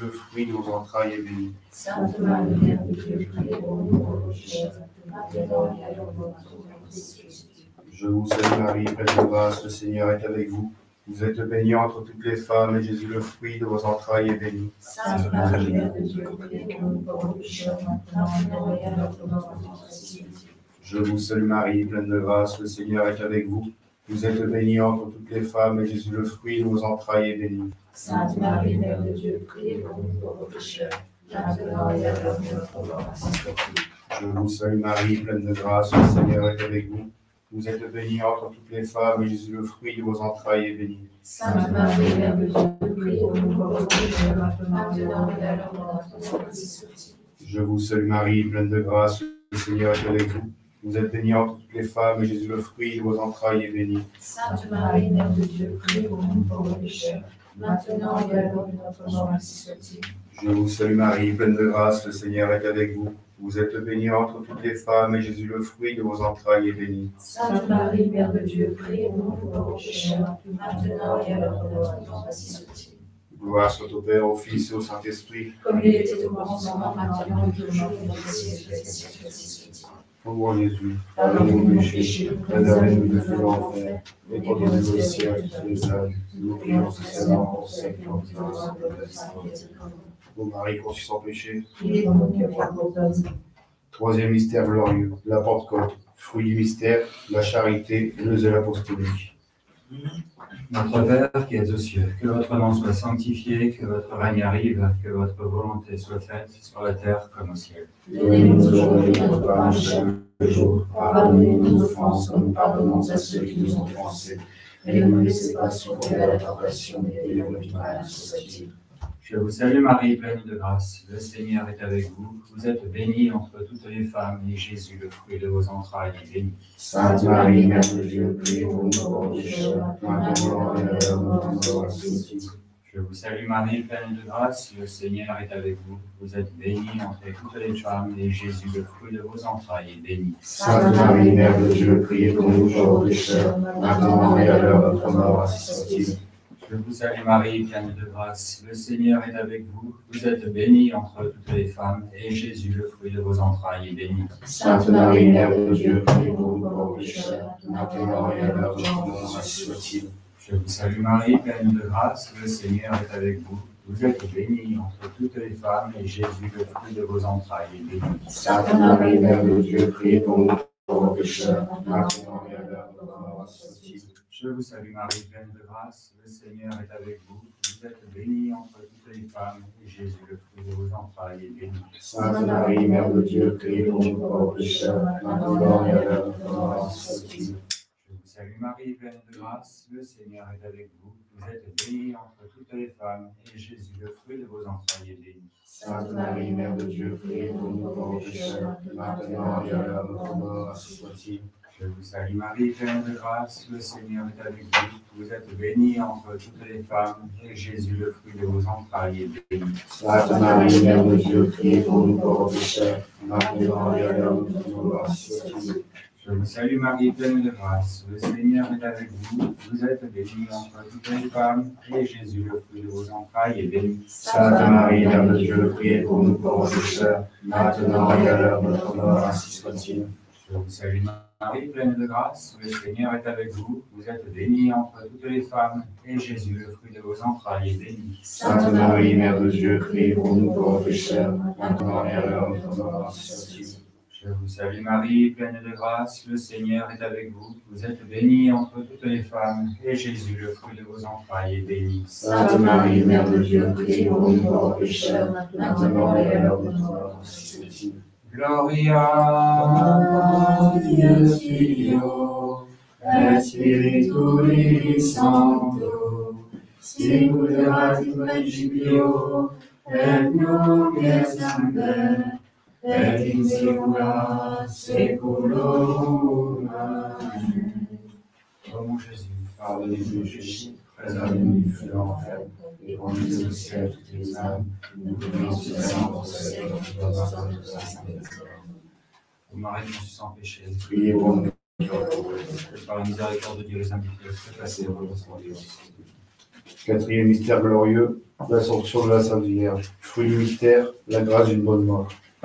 le fruit de vos entrailles est béni. Sainte Marie, Mère de Dieu, priez pour nous pauvres pécheurs, maintenant et à l'heure de notre mort. Je vous salue Marie, pleine de grâce, le Seigneur est avec vous. Vous êtes bénie entre toutes les femmes, et Jésus, le fruit de vos entrailles, est béni. Sainte Marie, Mère de Dieu, priez pour nous pauvres pécheurs, maintenant et à l'heure de notre mort. Je vous salue Marie, pleine de grâce, le Seigneur est avec vous. Vous êtes bénie entre toutes les femmes, et Jésus, le fruit de vos entrailles, est béni. Sainte Marie, Mère de Dieu, priez pour nous pauvres pécheurs, maintenant et à l'heure de notre mort. Je vous salue Marie, pleine de grâce, le Seigneur est avec vous. Vous êtes bénie entre toutes les femmes, et Jésus, le fruit de vos entrailles, est béni. Sainte Marie, Mère de Dieu, priez pour nous pauvres pécheurs, maintenant et à l'heure de notre mort. Je vous salue Marie, pleine de grâce, le Seigneur est avec vous. Vous êtes bénie entre toutes les femmes, et Jésus, le fruit de vos entrailles, est béni. Sainte Marie, Mère de Dieu, priez pour nous pauvres pécheurs, maintenant et à l'heure de notre mort, ainsi soit-il. Je vous salue Marie, pleine de grâce, le Seigneur est avec vous. Vous êtes bénie entre toutes les femmes, et Jésus, le fruit de vos entrailles, est béni. Sainte Marie, Mère de Dieu, priez pour nous pauvres pécheurs, maintenant et à l'heure de notre mort, ainsi soit-il. Gloire soit au Père, au Fils et au Saint-Esprit. Comme il était au commencement, maintenant et toujours, et dans les siècles des siècles, ainsi soit-il. Ô mon Jésus, Pardonnez-nous nos péchés, préservez-nous du feu de l'enfer, et conduisez au ciel toutes les âmes. Nous prions spécialement pour ceux qui ont besoin de votre miséricorde. Ô Marie conçue sans péché. Priez pour nous qui avons besoin. Troisième mystère glorieux, la Pentecôte. Fruit du mystère, la charité et le zèle apostolique. Notre Père qui es aux cieux, que votre nom soit sanctifié, que votre règne arrive, que votre volonté soit faite sur la terre comme au ciel. Donnez-nous aujourd'hui notre pain chaque jour. Pardonnez-nous nos offenses, comme nous pardonnons à ceux qui nous ont offensés. Et ne nous laissez pas succomber à la tentation, mais délivrez-nous du mal, ainsi soit-il. Je vous salue Marie, pleine de grâce. Le Seigneur est avec vous. Vous êtes bénie entre toutes les femmes, et Jésus, le fruit de vos entrailles, est béni. Sainte Marie, Mère de Dieu, priez pour nous pauvres pécheurs, maintenant et à l'heure de notre mort, ainsi soit-il. Je vous salue Marie, pleine de grâce. Le Seigneur est avec vous. Vous êtes bénie entre toutes les femmes, et Jésus, le fruit de vos entrailles, est béni. Sainte Marie, Mère de Dieu, priez pour nous pauvres pécheurs, maintenant et à l'heure de notre mort, ainsi soit-il. Je vous salue Marie, pleine de grâce. Le Seigneur est avec vous. Vous êtes bénie entre toutes les femmes, et Jésus, le fruit de vos entrailles, est béni. Sainte Marie, Mère de Dieu, priez pour nous pauvres pécheurs, maintenant et à l'heure de notre mort, ainsi soit-il. Je vous salue Marie, pleine de grâce. Le Seigneur est avec vous. Vous êtes bénie entre toutes les femmes, et Jésus, le fruit de vos entrailles, est béni. Sainte Marie, Mère de Dieu, priez pour nous pauvres pécheurs, maintenant et à l'heure de notre mort, ainsi soit-il. Je vous salue Marie, pleine de grâce. Le Seigneur est avec vous. Vous êtes bénie entre toutes les femmes, et Jésus, le fruit de vos entrailles, est béni. Sainte Marie, Mère de Dieu, priez pour nous pauvres pécheurs, maintenant et à l'heure de notre mort, ainsi soit-il. Je vous salue Marie, pleine de grâce. Le Seigneur est avec vous. Vous êtes bénie entre toutes les femmes, et Jésus, le fruit de vos entrailles, est béni. Sainte Marie, Mère de Dieu, priez pour nous pauvres pécheurs, maintenant et à l'heure de notre mort, ainsi soit-il. Je vous salue Marie, pleine de grâce. Le Seigneur est avec vous. Vous êtes bénie entre toutes les femmes, et Jésus, le fruit de vos entrailles, est béni. Sainte Marie, Mère de Dieu, priez pour nous pauvres pécheurs, maintenant et à l'heure de notre mort, ainsi soit-il. Je vous salue Marie, pleine de grâce. Le Seigneur est avec vous. Vous êtes bénie entre toutes les femmes, et Jésus, le fruit de vos entrailles, est béni. Sainte Marie, Mère de Dieu, priez pour nous pauvres pécheurs, maintenant et à l'heure de notre mort, ainsi soit-il. Je vous salue Marie, pleine de grâce. Le Seigneur est avec vous. Vous êtes bénie entre toutes les femmes, et Jésus, le fruit de vos entrailles, est béni. Sainte Marie, Mère de Dieu, priez pour nous pauvres pécheurs, maintenant et à l'heure de notre mort, ainsi soit-il. Je vous salue Marie, pleine de grâce. Le Seigneur est avec vous. Vous êtes bénie entre toutes les femmes, et Jésus, le fruit de vos entrailles, est béni. Sainte Marie, Mère de Dieu, priez pour nous pauvres pécheurs, maintenant et à l'heure de notre mort, ainsi soit-il. Gloria Dieu Filio, et Spiritui Sancto, sicut in principio, et nunc et semper, et in saecula saeculorum. Amen. Ô mon Jésus, Pardonnez-nous nos péchés, préservez-nous du feu de l'enfer, et conduisez au ciel toutes les âmes. Nous prions spécialement pour ceux qui ont besoin de votre miséricorde. ô Marie conçue sans péché, Priez pour nous. que par la miséricorde de Dieu, les invités, Passez au recensement des Quatrième mystère glorieux, l'Assomption de la Sainte Vierge. Fruit du mystère, la grâce d'une bonne mort.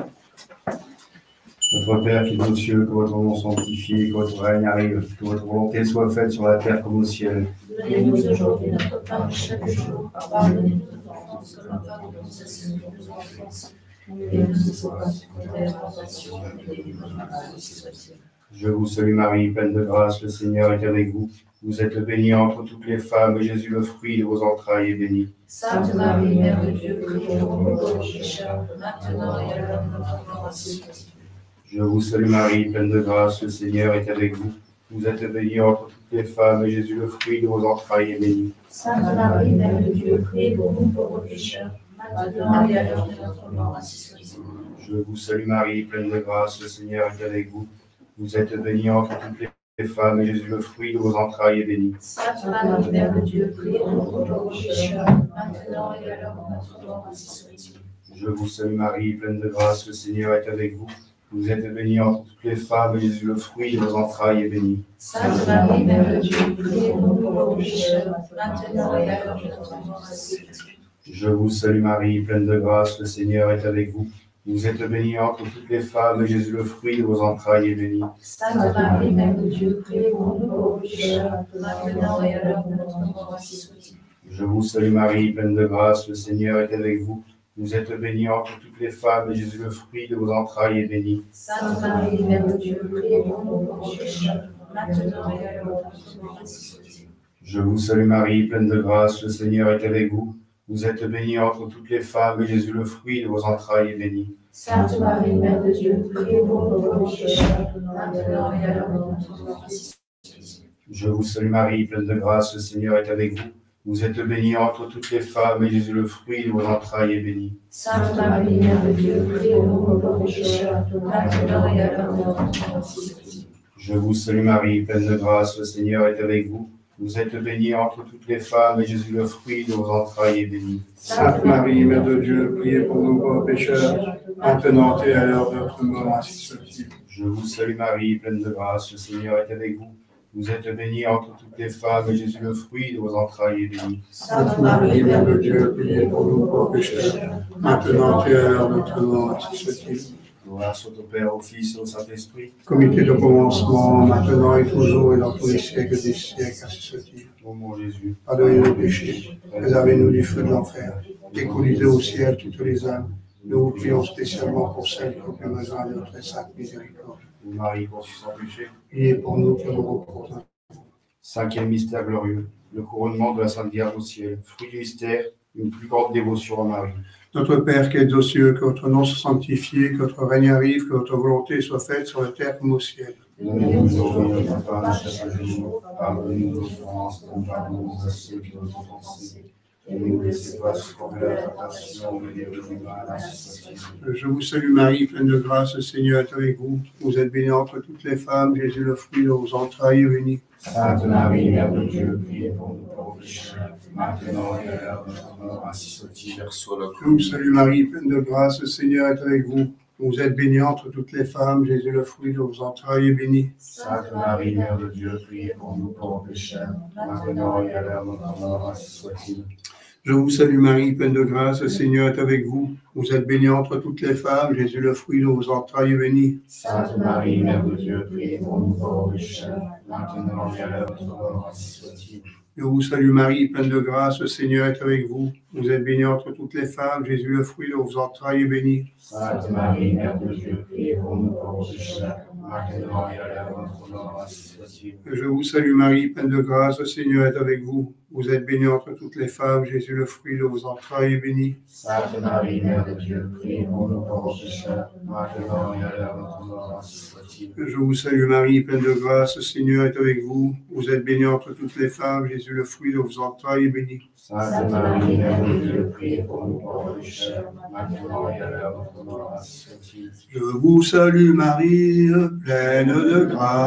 Notre Père qui es aux cieux, que votre nom soit sanctifié, que votre règne arrive, que votre volonté soit faite sur la terre comme au ciel. Donnez-nous aujourd'hui notre pain de chaque jour. Pardonnez-nous nos offenses, comme nous pardonnons à ceux qui nous offensent. Et ne nous laissez pas succomber à la tentation, mais délivre-nous du mal, ainsi soit-il. Je vous salue Marie, pleine de grâce, le Seigneur est avec vous. Vous êtes bénie entre toutes les femmes, et Jésus, le fruit de vos entrailles, est béni. Sainte Marie, Mère de Dieu, priez pour nous pauvres pécheurs, maintenant et à l'heure de notre mort, ainsi soit-il. Je vous salue Marie, pleine de grâce, le Seigneur est avec vous. Vous êtes bénie entre toutes les femmes, et Jésus, le fruit de vos entrailles, est béni. Sainte Marie, Mère de Dieu, priez pour nous pauvres pécheurs, maintenant et à l'heure de notre mort, ainsi soit-il. Je vous salue Marie, pleine de grâce, le Seigneur est avec vous. Vous êtes bénie entre toutes les femmes, et Jésus, le fruit de vos entrailles, est béni. Sainte Marie, Mère de Dieu, priez pour nous pauvres pécheurs, maintenant et à l'heure de notre mort, ainsi soit-il. Je vous salue Marie, pleine de grâce, le Seigneur est avec vous. Vous êtes bénie entre toutes les femmes, et Jésus, le fruit de vos entrailles, est béni. Sainte Marie, Mère de Dieu, priez pour nous pauvres pécheurs, maintenant et à l'heure de notre mort, ainsi soit-il. Je vous salue Marie, pleine de grâce, le Seigneur est avec vous. Vous êtes bénie entre toutes les femmes, et Jésus, le fruit de vos entrailles, est béni. Sainte Marie, Mère de Dieu, priez pour nous pauvres pécheurs, maintenant et à l'heure de notre mort, ainsi soit-il. Je vous salue Marie, pleine de grâce, le Seigneur est avec vous. Vous êtes bénie entre toutes les femmes, et Jésus, le fruit de vos entrailles, est béni. Sainte Marie, Mère de Dieu, priez pour nous pauvres pécheurs, maintenant et à l'heure de notre mort, ainsi soit-il. Je vous salue Marie, pleine de grâce, le Seigneur est avec vous. Vous êtes bénie entre toutes les femmes, et Jésus, le fruit de vos entrailles, est béni. Sainte Marie, Mère de Dieu, priez pour nous pauvres pécheurs, maintenant et à l'heure de notre mort, ainsi soit-il. Je vous salue Marie, pleine de grâce, le Seigneur est avec vous. Vous êtes bénie entre toutes les femmes, et Jésus, le fruit de vos entrailles, est béni. Sainte Marie, Mère de Dieu, priez pour nous pauvres pécheurs, maintenant et à l'heure de notre mort, ainsi soit-il. Je vous salue Marie, pleine de grâce, le Seigneur est avec vous. Vous êtes bénie entre toutes les femmes, et Jésus, le fruit de vos entrailles, est béni. Sainte Marie, Mère de Dieu, priez pour nous pauvres pécheurs, maintenant et à l'heure de notre mort, ainsi soit-il. Je vous salue Marie, pleine de grâce, le Seigneur est avec vous. Vous êtes bénie entre toutes les femmes, et Jésus, le fruit de vos entrailles, est béni. Sainte Marie, Mère de Dieu, priez pour nous pauvres pécheurs, maintenant et à l'heure de notre mort, ainsi soit-il. Gloire soit au Père, au Fils et au Saint-Esprit. Comme il était au commencement, maintenant et toujours, et dans tous les siècles des siècles, ainsi soit-il. Ô mon Jésus, Pardonnez nos péchés, préservez-nous du feu de l'enfer, et conduisez au ciel toutes les âmes. Nous vous prions spécialement pour celles qui ont plus besoin de notre sainte miséricorde. ô Marie, conçue sans péché. Priez pour nous que nous reposons. Cinquième mystère glorieux, le couronnement de la Sainte Vierge au ciel. Fruit du mystère, une plus grande dévotion à Marie. Notre Père qui es aux cieux, que votre nom soit sanctifié, que votre règne arrive, que votre volonté soit faite sur la terre comme au ciel. Donnez-nous aujourd'hui notre pain de chaque jour. Pardonnez-nous nos offenses, comme nous pardonnons à ceux qui nous ont offensés. Et ne nous laissez pas succomber à la tentation, mais délivrez-nous du mal, ainsi soit-il. Je vous salue Marie, pleine de grâce, le Seigneur est avec vous. Vous êtes bénie entre toutes les femmes, Jésus, le fruit de vos entrailles, est béni. Sainte Marie, Mère de Dieu, priez pour nous pauvres pécheurs, maintenant et à l'heure de notre mort, ainsi soit-il. Je vous salue Marie, pleine de grâce, le Seigneur est avec vous. Vous êtes bénie entre toutes les femmes, Jésus, le fruit de vos entrailles, est béni. Sainte Marie, Mère de Dieu, priez pour nous pauvres pécheurs, maintenant et à l'heure de notre mort, ainsi soit-il. Je vous salue Marie, pleine de grâce, le Seigneur est avec vous. Vous êtes bénie entre toutes les femmes, Jésus, le fruit de vos entrailles, est béni. Sainte Marie, Mère de Dieu, priez pour nous pauvres pécheurs, maintenant et à l'heure de notre mort, ainsi soit-il. Je vous salue Marie, pleine de grâce, le Seigneur est avec vous. Vous êtes bénie entre toutes les femmes, Jésus, le fruit de vos entrailles, est béni. Sainte Marie, Mère de Dieu, priez pour nous pauvres pécheurs, maintenant et à l'heure de notre mort, ainsi soit-il. Je vous salue Marie, pleine de grâce, le Seigneur est avec vous. Vous êtes bénie entre toutes les femmes, Jésus, le fruit de vos entrailles, est béni. Sainte Marie, Mère de Dieu, priez pour nous pauvres pécheurs, maintenant et à l'heure de notre mort, ainsi soit-il. Je vous salue Marie, pleine de grâce, le Seigneur est avec vous. Vous êtes bénie entre toutes les femmes, Jésus, le fruit de vos entrailles, est béni. Sainte Marie, Mère de Dieu, priez pour nous pauvres pécheurs, maintenant et à l'heure de notre mort, ainsi soit-il. Je vous salue Marie, pleine de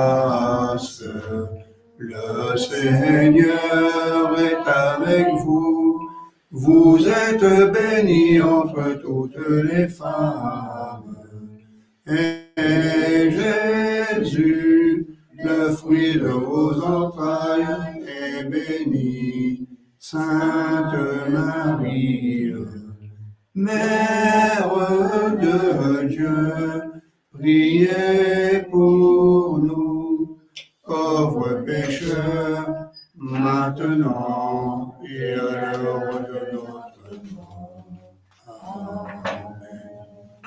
grâce. Le Seigneur est avec vous. Vous êtes bénie entre toutes les femmes. Et Jésus, le fruit de vos entrailles, est béni. Sainte Marie, Mère de Dieu, priez pour nous, pauvres pécheurs, maintenant et à l'heure de notre mort. Amen.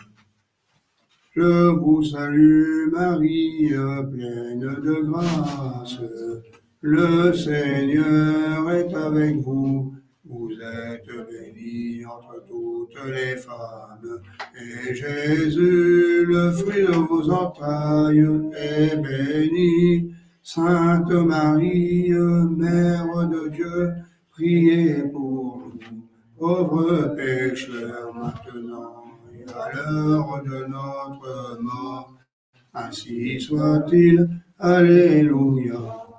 Je vous salue Marie, pleine de grâce. Le Seigneur est avec vous. Vous êtes bénie entre toutes les femmes. Et Jésus, le fruit de vos entrailles, est béni. Sainte Marie, Mère de Dieu, priez pour nous, pauvres pécheurs, maintenant et à l'heure de notre mort. Ainsi soit-il. Alléluia.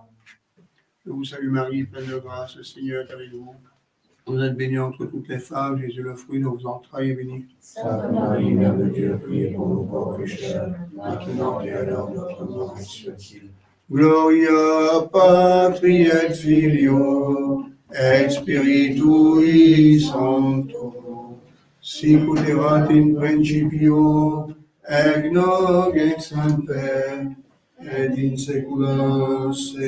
Je vous salue Marie, pleine de grâce, le Seigneur est avec vous. Vous êtes bénie entre toutes les femmes, Jésus, le fruit de vos entrailles, est béni. Sainte Marie, Mère de Dieu, priez pour nous pauvres pécheurs, maintenant et à l'heure de notre mort, ainsi soit-il. Gloria Patri et Filio et Spiritui Sancto, sic ut erat in principio, et nunc et semper, et in saecula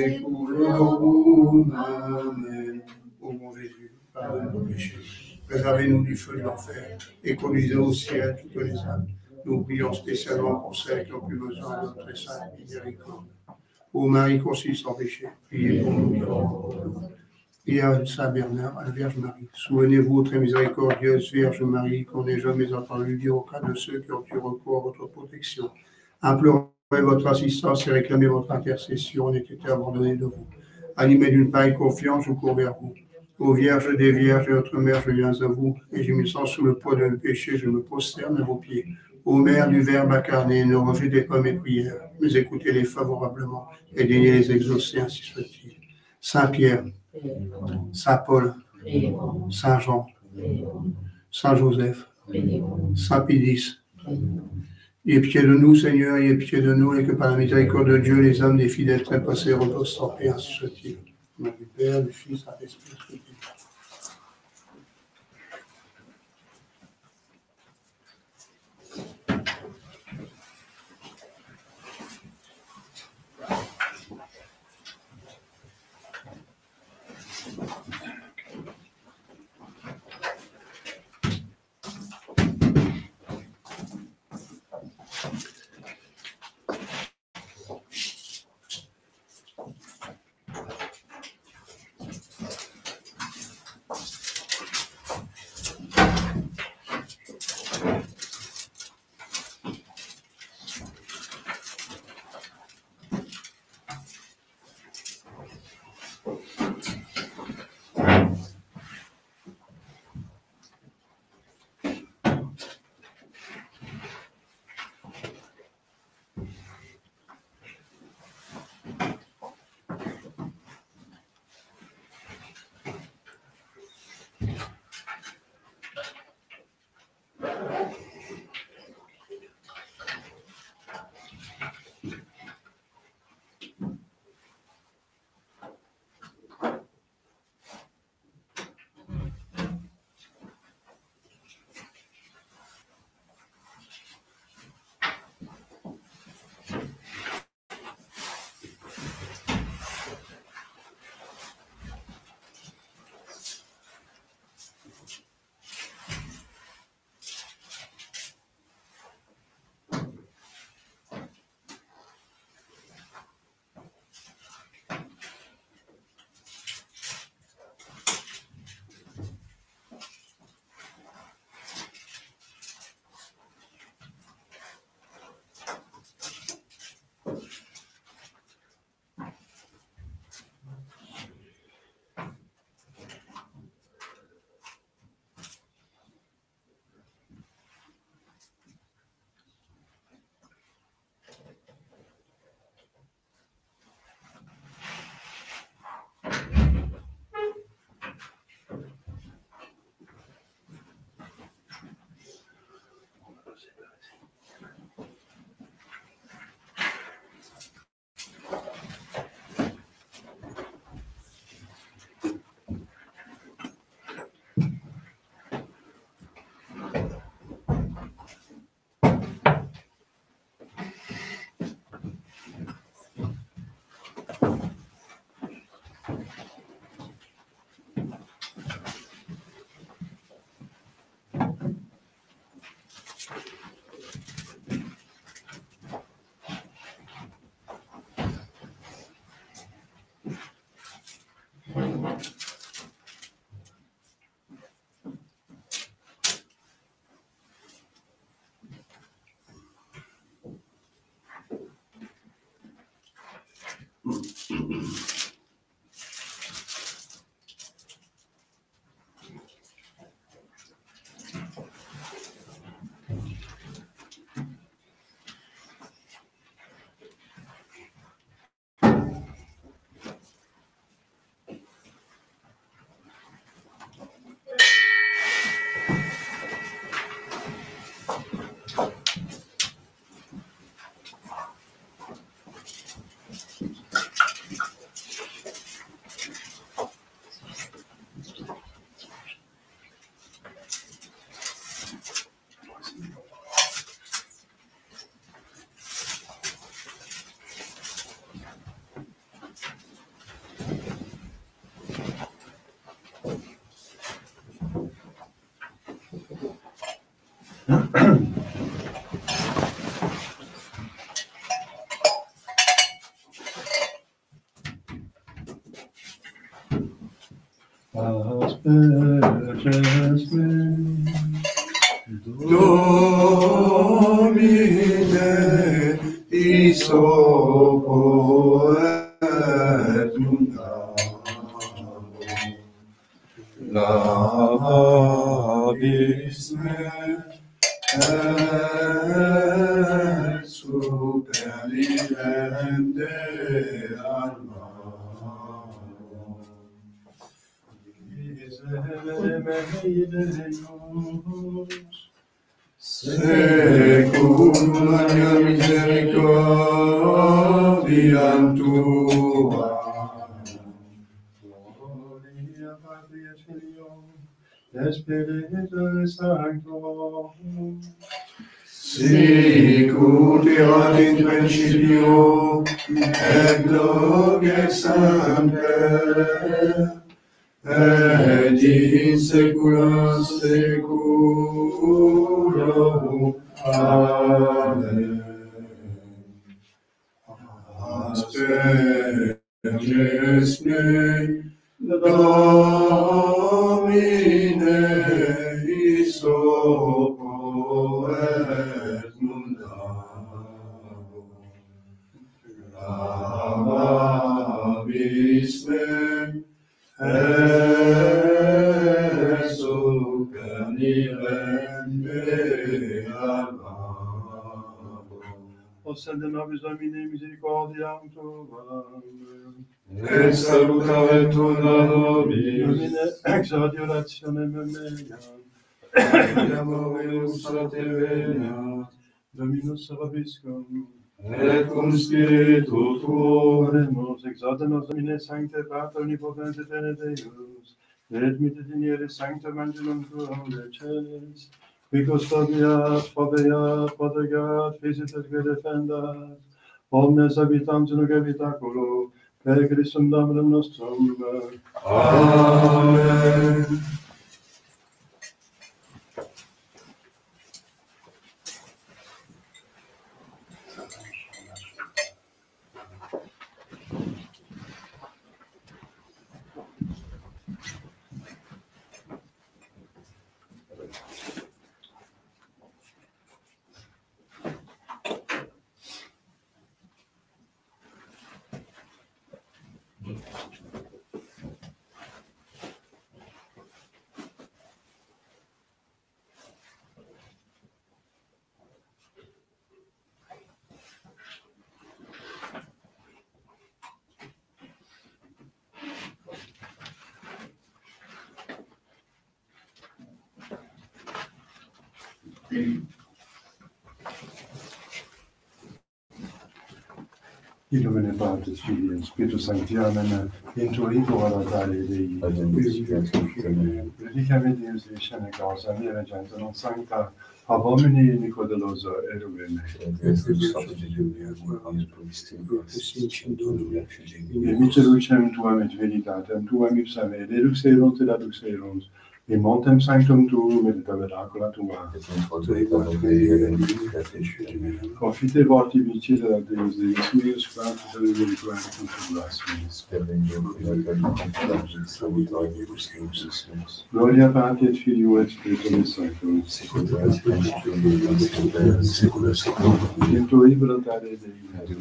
saeculorum. Amen. Ô mon Jésus, pardonne nos péchés, préservez-nous du feu de l'enfer, et conduisez au ciel toutes les âmes. Nous prions spécialement pour celles qui ont plus besoin de notre sainte miséricorde. Ô Marie conçue sans péché, priez pour nous qui sommes pauvres. Et à Saint Bernard, à la Vierge Marie. Souvenez-vous, très miséricordieuse Vierge Marie, qu'on n'ait jamais entendu dire au cas de ceux qui ont eu recours à votre protection. Implorez votre assistance et réclamez votre intercession, on ait été abandonnés de vous. Animés d'une pareille confiance, je cours vers vous. Ô Vierge des Vierges et notre Mère, je viens à vous, et je me sens sous le poids de mes péchés, je me prosterne à vos pieds. Ô Mère du Verbe incarné, ne rejetez pas mes prières, mais écoutez-les favorablement, et daignez les exaucer, ainsi soit-il. Saint Pierre, Saint Paul, Saint Jean, Saint Joseph, Saint Pédis, ayez pitié de nous, Seigneur, ayez pitié de nous, et que par la miséricorde de Dieu, les âmes des fidèles trépassés reposent en paix, ainsi soit-il. Au nom du Père, du Fils, et de l'Esprit. Domine isopo et lavabis me et superirende almamo. Secula misericordiam tua. Gloria Patri et Filio et Spiritus Sancto. Sic ut erat in principio et nunc et semper et in saecula saeculorum. Amen. Asperges me, Domine, isopo et mundabo. Lavabis me, et superirende almamo. Oscende nobis Domine misericordiam tuam. Et salutaretur nobis. Domine ex adulationem meam. Et amoreus sateveniat. Dominus vobiscum. Et cum spiritu tuo. Oremus, exalte nos Domine Sancte Pater Omnipotens et Deus, et mitteniere sanctum angelum tuum decelis, qui custodiat, protegat, visitet et defendat, omnes habitantes in habitaculo, per Christum Dominum nostrum. Amen. Domine Patris Filii, Spiritus Sancti, Amen. Intuitur ad altare Dei. Predicame Deus Dicene causa mea regenta non sancta, ab homini Nicodeloso erume me. E miserucem tuam et veritatem tuam ipsa me, dedux erunt et adux erunt, in montem sanctum tuum et tabernacula tua. Confite vorti vicida Deus Deus meus, quantus reliquare contribuassimus. Gloria Patri et Filio et Spiritus Sanctum. In tui voluntate Dei.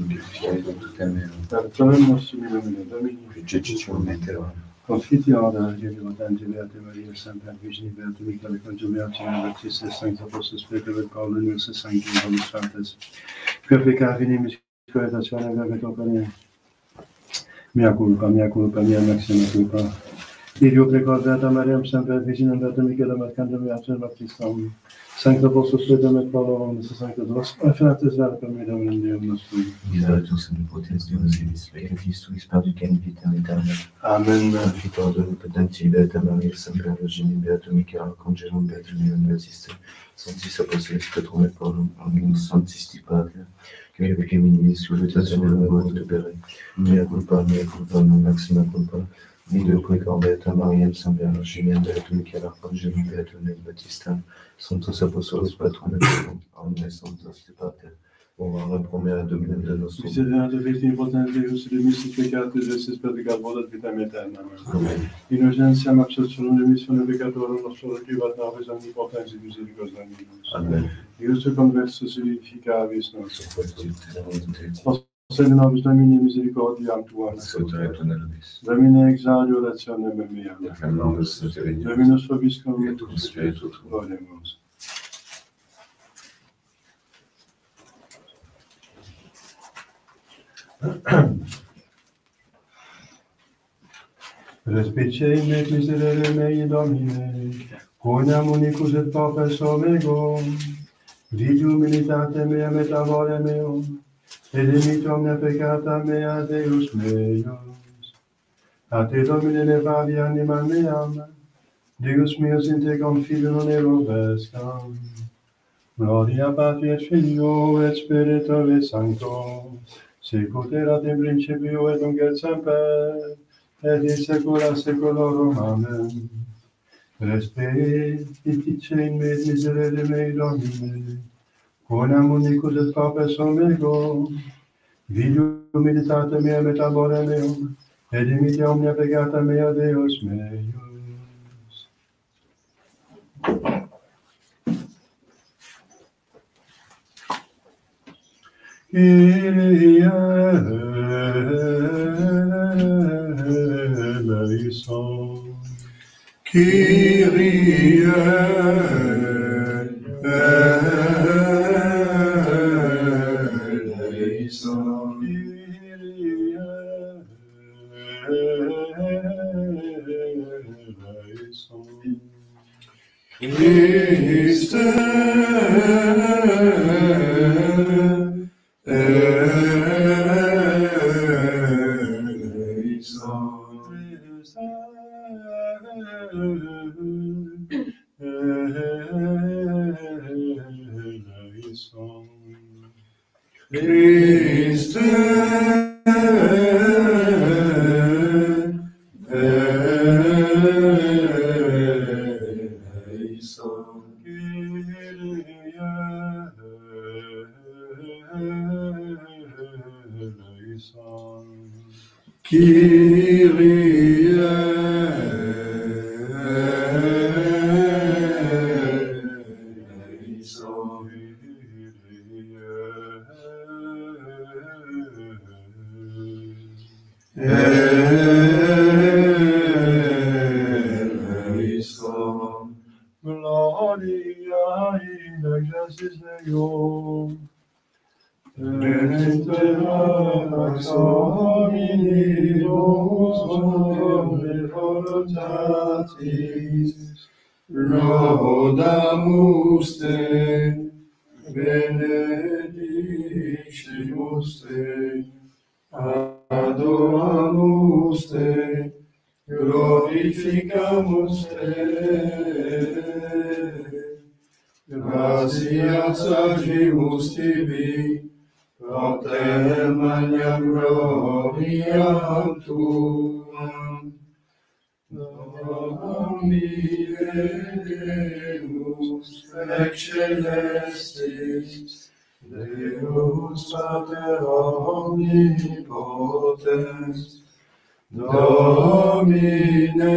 Per tuum nostrum in nomine Domini. Confitiora, Dio Tante Beate Maria, Santa Virgine Beate Michele, Congiumiaci, Baptiste, Sancta Apostol Spiritus et Paulus, Nuus et Sanctum Paulus Fratres, purifica finimis coetatione verbe compagnia. Mea culpa, mea maxima culpa. Dio precordata Mariam, Santa Virgine Beate Michele, Mercandum Beate Baptistum, Sancta Apostol Spiritus et Paulus, Nuus et Sancta Apostol Fratres, verbe per me Dominum Deum nostrum. Misericors in potens Deus elis, peccatis tuis perducem vitam aeternam. Amen. Confitor de potenti Beata Maria, Sancta Virgine Beatum Michael, Congerum Beatum Leon Basiste, Sanctis Apostolis Petrum et Paulum, Omnibus Sanctisti Pater, que pecce minimis, solutatio et libere, mea culpa, non maxima culpa, Vide Beata Mariam, Sancta Virgine Beatum Michael, Congerum Beatum Leon Basiste, Sanctus Apostolis Petrum et Paulum, Omnibus Sanctisti Pater, Ora promea Dominum de nostrum. Miserere Virgine potens Deus, remissis peccatis esis perdicam volet vitam aeternam. Amen. Innocentiam absolutum remissione peccatorum nostrum privat nobis omnipotens et misericordiae Dominus. Amen. Deus conversus edificavis nos. Possede nobis Domini misericordiam tuam. Domine exaudi orationem meam. Dominus vobiscum et cum spiritu tuo. Oremus. Respice et miserere mei Domine, quoniam unicus et popes omego, vidi humilitate mea et amore meum, et dimite omnia peccata mea Deus meus. A te Domine levavi animam meam, Deus meus in te confido non ero vescam. Gloria Patri et Filio et Spiritui Sancto, sicut erat in principio et nunc et semper, et in saecula saeculorum. Amen. Respice in me et miserere mei Domine, quoniam unicus et popes omego, vidi humilitate mea et amore meum, et dimite omnia peccata mea Deus meus. Kyrie eleison. Kyrie eleison. Christe Christe Kyrie eleison. Eleison. Gloria in excelsis Deo. Et pax hominibus omne voluntatis laudamus te, benedicimus te, adoramus te, glorificamus te. Gratias agimus tibi, Pater magnam gloriam tuam, Domine Deus, excelestis, Deus Pater omnipotens, Domine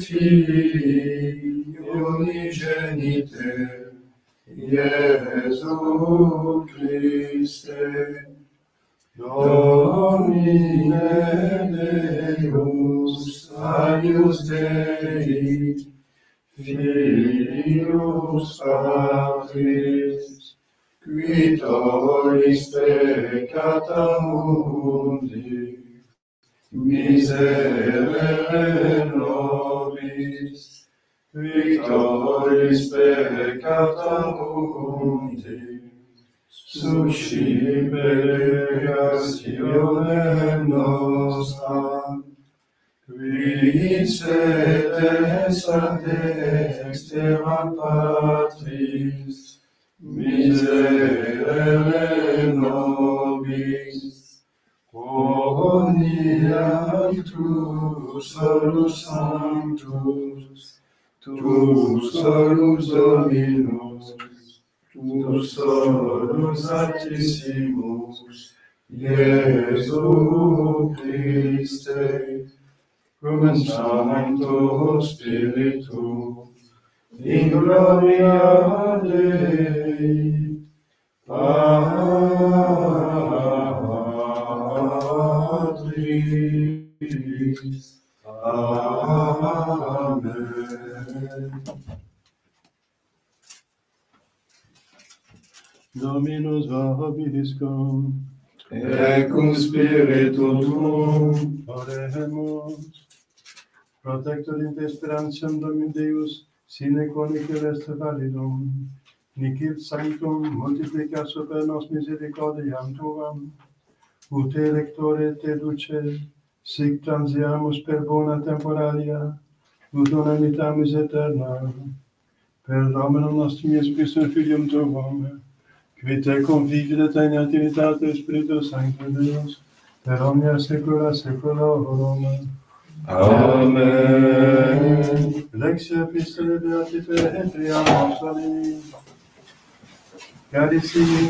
Filii unigenite, Iesu Christe, Domine Deus, Agnus Dei, Filius Patris, qui tollis peccata mundi, miserere nobis, qui tollis peccata mundi, suscipe expiationem nostram, qui sedes ad dexteram Patris, miserere nobis, Omnia tu solus sanctus, tu solus Dominus, tu solus Altissimus, Iesu Christe, cum Sancto Spiritu, in gloria Dei, Patris. Amen. Dominus vobiscum, et cum spiritu tuum, oremus. Protector inter sperantiam Domini Deus, sine quonique est validum, nicil sanctum multiplica super nos misericordiam tuam, ut electore te duce, sic transiamus per bona temporalia, ut unanitamis eterna, per Dominum nostrum Iesum Christum Filium tuum, qui te convivit in Trinitate Spiritus Sanctus Deus, per omnia saecula saeculorum. Amen. Lexia epistolae Beati Petri Apostoli. Carissimi,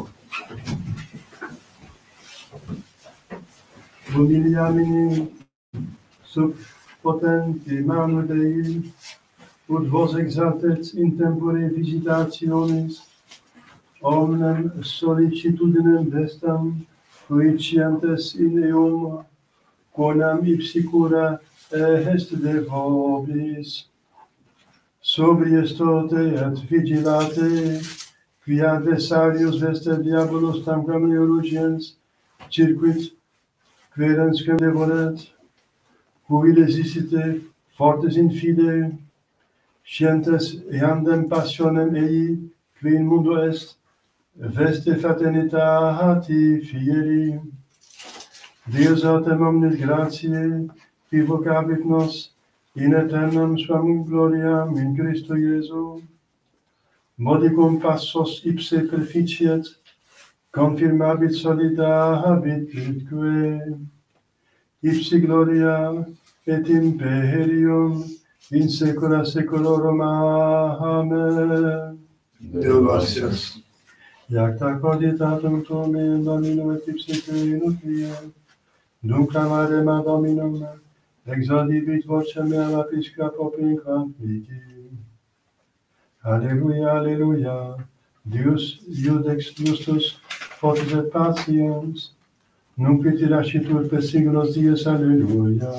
humiliamini sub potenti manu Dei, ut vos exaltet in tempore visitationis, omnem sollicitudinem vestam, coiciantes in eum, quonam ipsi cura est de vobis. Sobrius tote et vigilate, qui adversarius vester diabolus tamquam eulogiens, circuit querens quem devoret, cui resisite fortes in fide, scientes eandem passionem ei, qui in mundo est, veste fraternitati fieri. Deus autem omnis gratiae, qui vocabit nos in aeternam suam gloriam in Christo Iesu, modicum passos ipse perficiet, confirmabit solida habit virtue, ipsi gloria et imperium in saecula saeculorum. Amen. Deo gratias. Iacta corditatum tuum in Dominum et ipse tui nuclea, nunc clamarem ad Dominum, exaudibit vocem mea lapis capopinquam viti. Alleluia, alleluia, Deus iudex justus, fortis et patiens, nunc et lascitur per siglos dies, alleluia.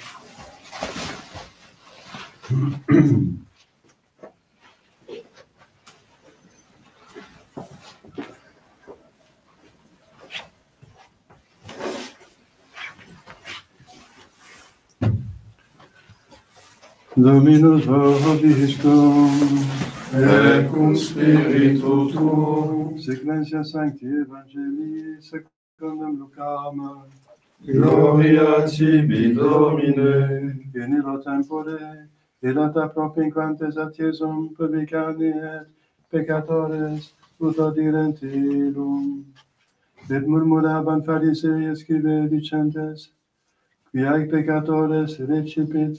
Dominus vobiscum, Et cum spiritu tuum, Signatia Sancti Evangelii secundum Lucam, gloria tibi, Domine. in illo tempore, illata propinquantes ad Iesum publicani et peccatores, ut audirent illum. Et murmuraban Pharisei et Scribae dicentes, qui haec peccatores recipit,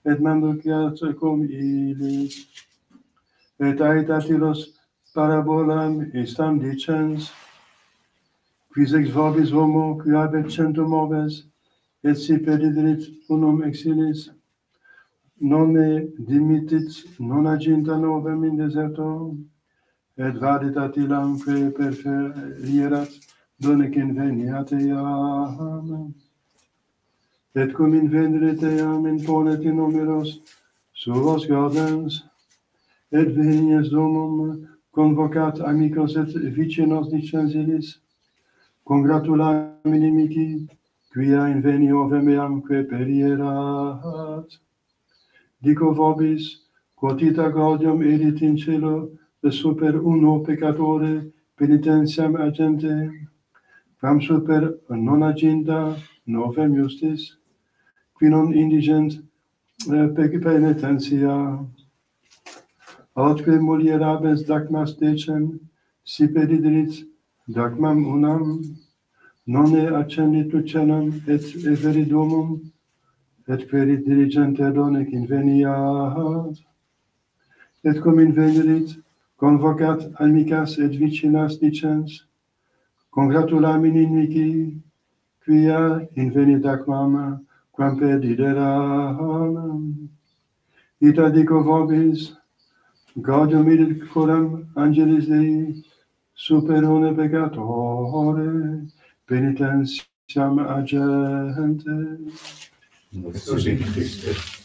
et manduciat cum illis. Et aetatilos parabolam istam dicens, quis ex vobis homo qui habet centum oves, et si pediderit unum ex illis, nonne dimitit non aginta novem in deserto, et vadit attilam que perferierat, donec inveniat eam. Et cum inveneret eam imponet in numeros suos gaudens, et venies domum convocat amicos et vicinos dicens illis, congratulae inimici, quia inveni ovem eamque perierat. Dico vobis, quod ita gaudium edit in cielo, super uno peccatore penitentiam agente, quam super non aginta novem justis, qui non indigent penitentia. Autque mulierabes dacmas decem, si pediderit dacmam unam, nonne accendit lucenam et everi domum, et querit diligente donec inveniat. Et cum invenerit, convocat amicas et vicinas dicens, congratulae inimici, quia invenit dacmam, quam pedideram. Ita dico vobis, gaudium idit coram angelis Dei, super une peccatore, penitentiam agente. Nostri Christe.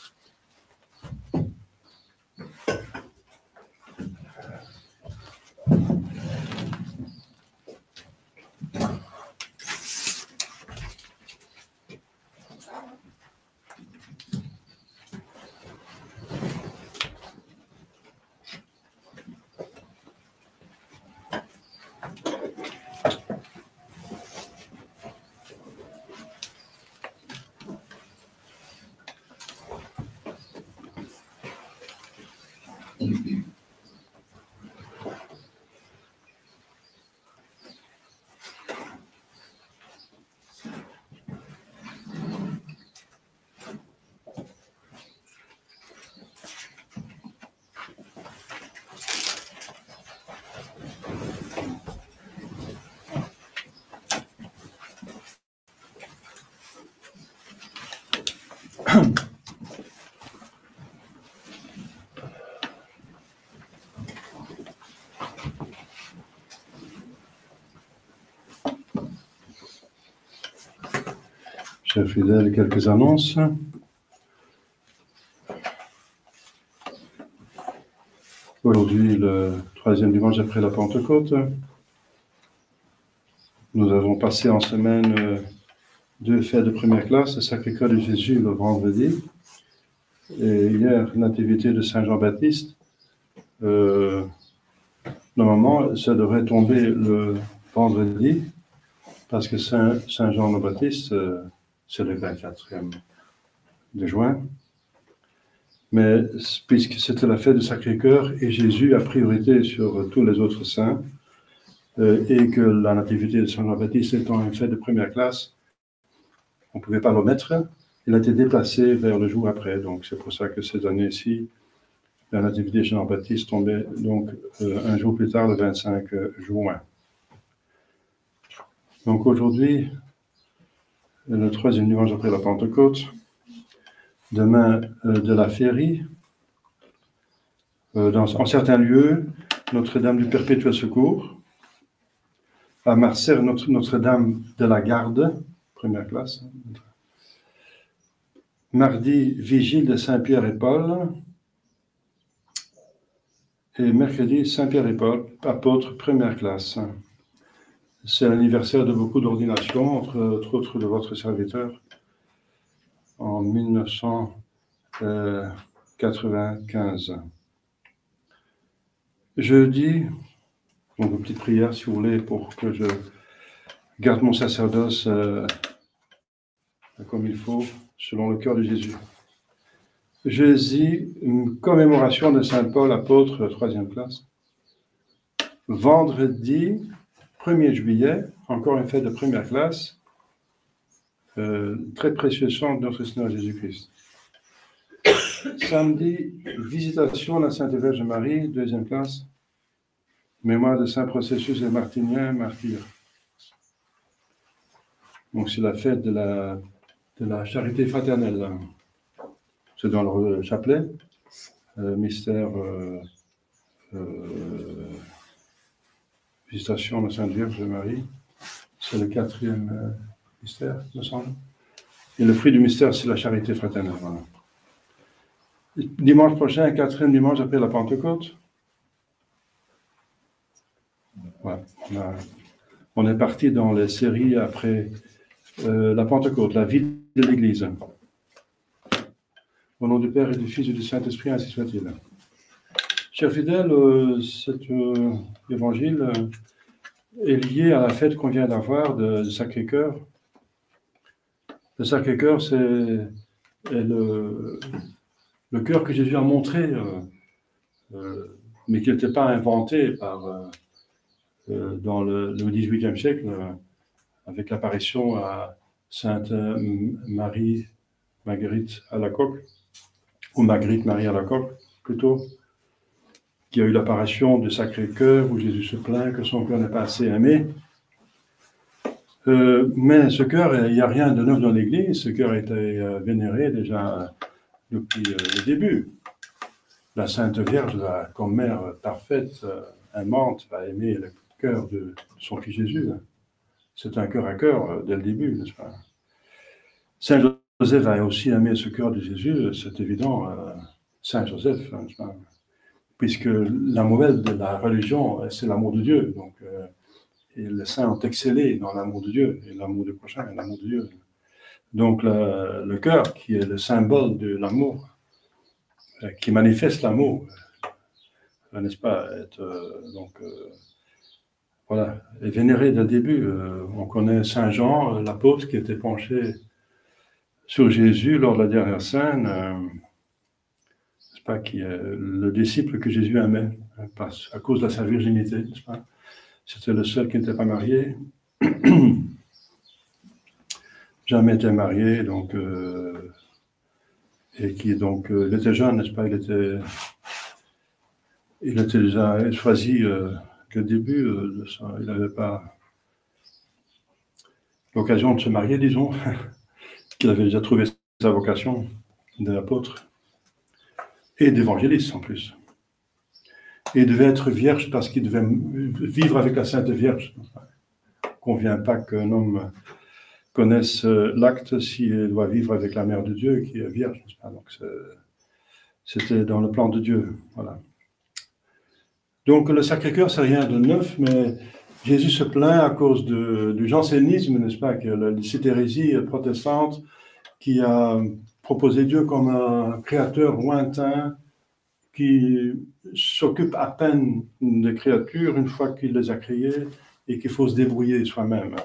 Chers fidèles, quelques annonces. Aujourd'hui, le troisième dimanche après la Pentecôte, nous avons passé en semaine 2 fêtes de première classe, le Sacré-Cœur de Jésus le vendredi, et hier, Nativité de Saint Jean-Baptiste. Normalement, ça devrait tomber le vendredi, parce que Saint Jean-Baptiste, c'est le 24e de juin. Mais puisque c'était la fête du Sacré-Cœur et Jésus a priorité sur tous les autres saints, et que la Nativité de Saint Jean-Baptiste étant une fête de première classe, on ne pouvait pas le mettre. Il a été déplacé vers le jour après. Donc c'est pour ça que cette année-ci, la Nativité de Saint Jean-Baptiste tombait donc un jour plus tard, le 25 juin. Donc aujourd'hui, le troisième dimanche après la Pentecôte, demain de la féerie, en certains lieux, Notre-Dame du Perpétuel Secours, à Marseille, Notre-Dame de la Garde, première classe. Mardi, Vigile de Saint-Pierre et Paul. Et mercredi, Saint-Pierre et Paul, apôtres, première classe. C'est l'anniversaire de beaucoup d'ordinations, entre autres de votre serviteur, en 1995. Jeudi, donc une petite prière si vous voulez pour que je garde mon sacerdoce comme il faut, selon le cœur de Jésus. Jeudi, une commémoration de Saint Paul, apôtre, 3e classe. Vendredi, 1er juillet, encore une fête de première classe, très précieux sang de notre Seigneur Jésus-Christ. Samedi, visitation de la Sainte Vierge Marie, deuxième classe. Mémoire de Saint Processus et Martinien, martyr. Donc c'est la fête de la charité fraternelle. C'est dans le chapelet, mystère, visitation de la Sainte Vierge Marie. C'est le 4e mystère, me semble. Et le fruit du mystère, c'est la charité fraternelle. Voilà. Dimanche prochain, 4e dimanche après la Pentecôte. Voilà. On est parti dans les séries après la Pentecôte, la vie de l'Église. Au nom du Père et du Fils et du Saint-Esprit, ainsi soit-il. Chers fidèles, cet évangile est lié à la fête qu'on vient d'avoir du Sacré-Cœur. Le Sacré-Cœur, c'est le cœur que Jésus a montré, mais qui n'était pas inventé dans le XVIIIe siècle, avec l'apparition à Sainte Marie Marguerite Alacoque, ou Marguerite Marie Alacoque plutôt, qui a eu l'apparition du Sacré-Cœur, où Jésus se plaint que son cœur n'est pas assez aimé. Mais ce cœur, il n'y a rien de neuf dans l'Église. Ce cœur a été vénéré déjà depuis le début. La Sainte Vierge, comme mère parfaite, aimante, va aimer le cœur de son fils Jésus. C'est un cœur à cœur dès le début, n'est-ce pas? Saint Joseph a aussi aimé ce cœur de Jésus, c'est évident. Saint Joseph, n'est-ce pas? Puisque la modèle de la religion, c'est l'amour de Dieu. Donc, et les saints ont excellé dans l'amour de Dieu, et l'amour du prochain, et l'amour de Dieu. Donc, le cœur, qui est le symbole de l'amour, qui manifeste l'amour, n'est-ce pas, voilà, est vénéré dès le début. On connaît Saint Jean, l'apôtre, qui était penché sur Jésus lors de la dernière scène, n'est-ce pas, qui est le disciple que Jésus aimait, à cause de sa virginité, n'est-ce pas? C'était le seul qui n'était pas marié. Jamais été marié, donc, et qui, donc, il était jeune, n'est-ce pas? Il était déjà choisi dès le début de ça. Il n'avait pas l'occasion de se marier, disons, qu'il avait déjà trouvé sa vocation d'apôtre et d'évangéliste en plus. Et il devait être vierge parce qu'il devait vivre avec la Sainte Vierge. Il ne convient pas qu'un homme connaisse l'acte s'il doit vivre avec la Mère de Dieu qui est vierge. Donc c'était dans le plan de Dieu. Voilà. Donc le Sacré-Cœur, c'est rien de neuf, mais Jésus se plaint à cause du jansénisme, n'est-ce pas, que cette hérésie protestante qui a proposé Dieu comme un créateur lointain qui s'occupe à peine des créatures une fois qu'il les a créées et qu'il faut se débrouiller soi-même.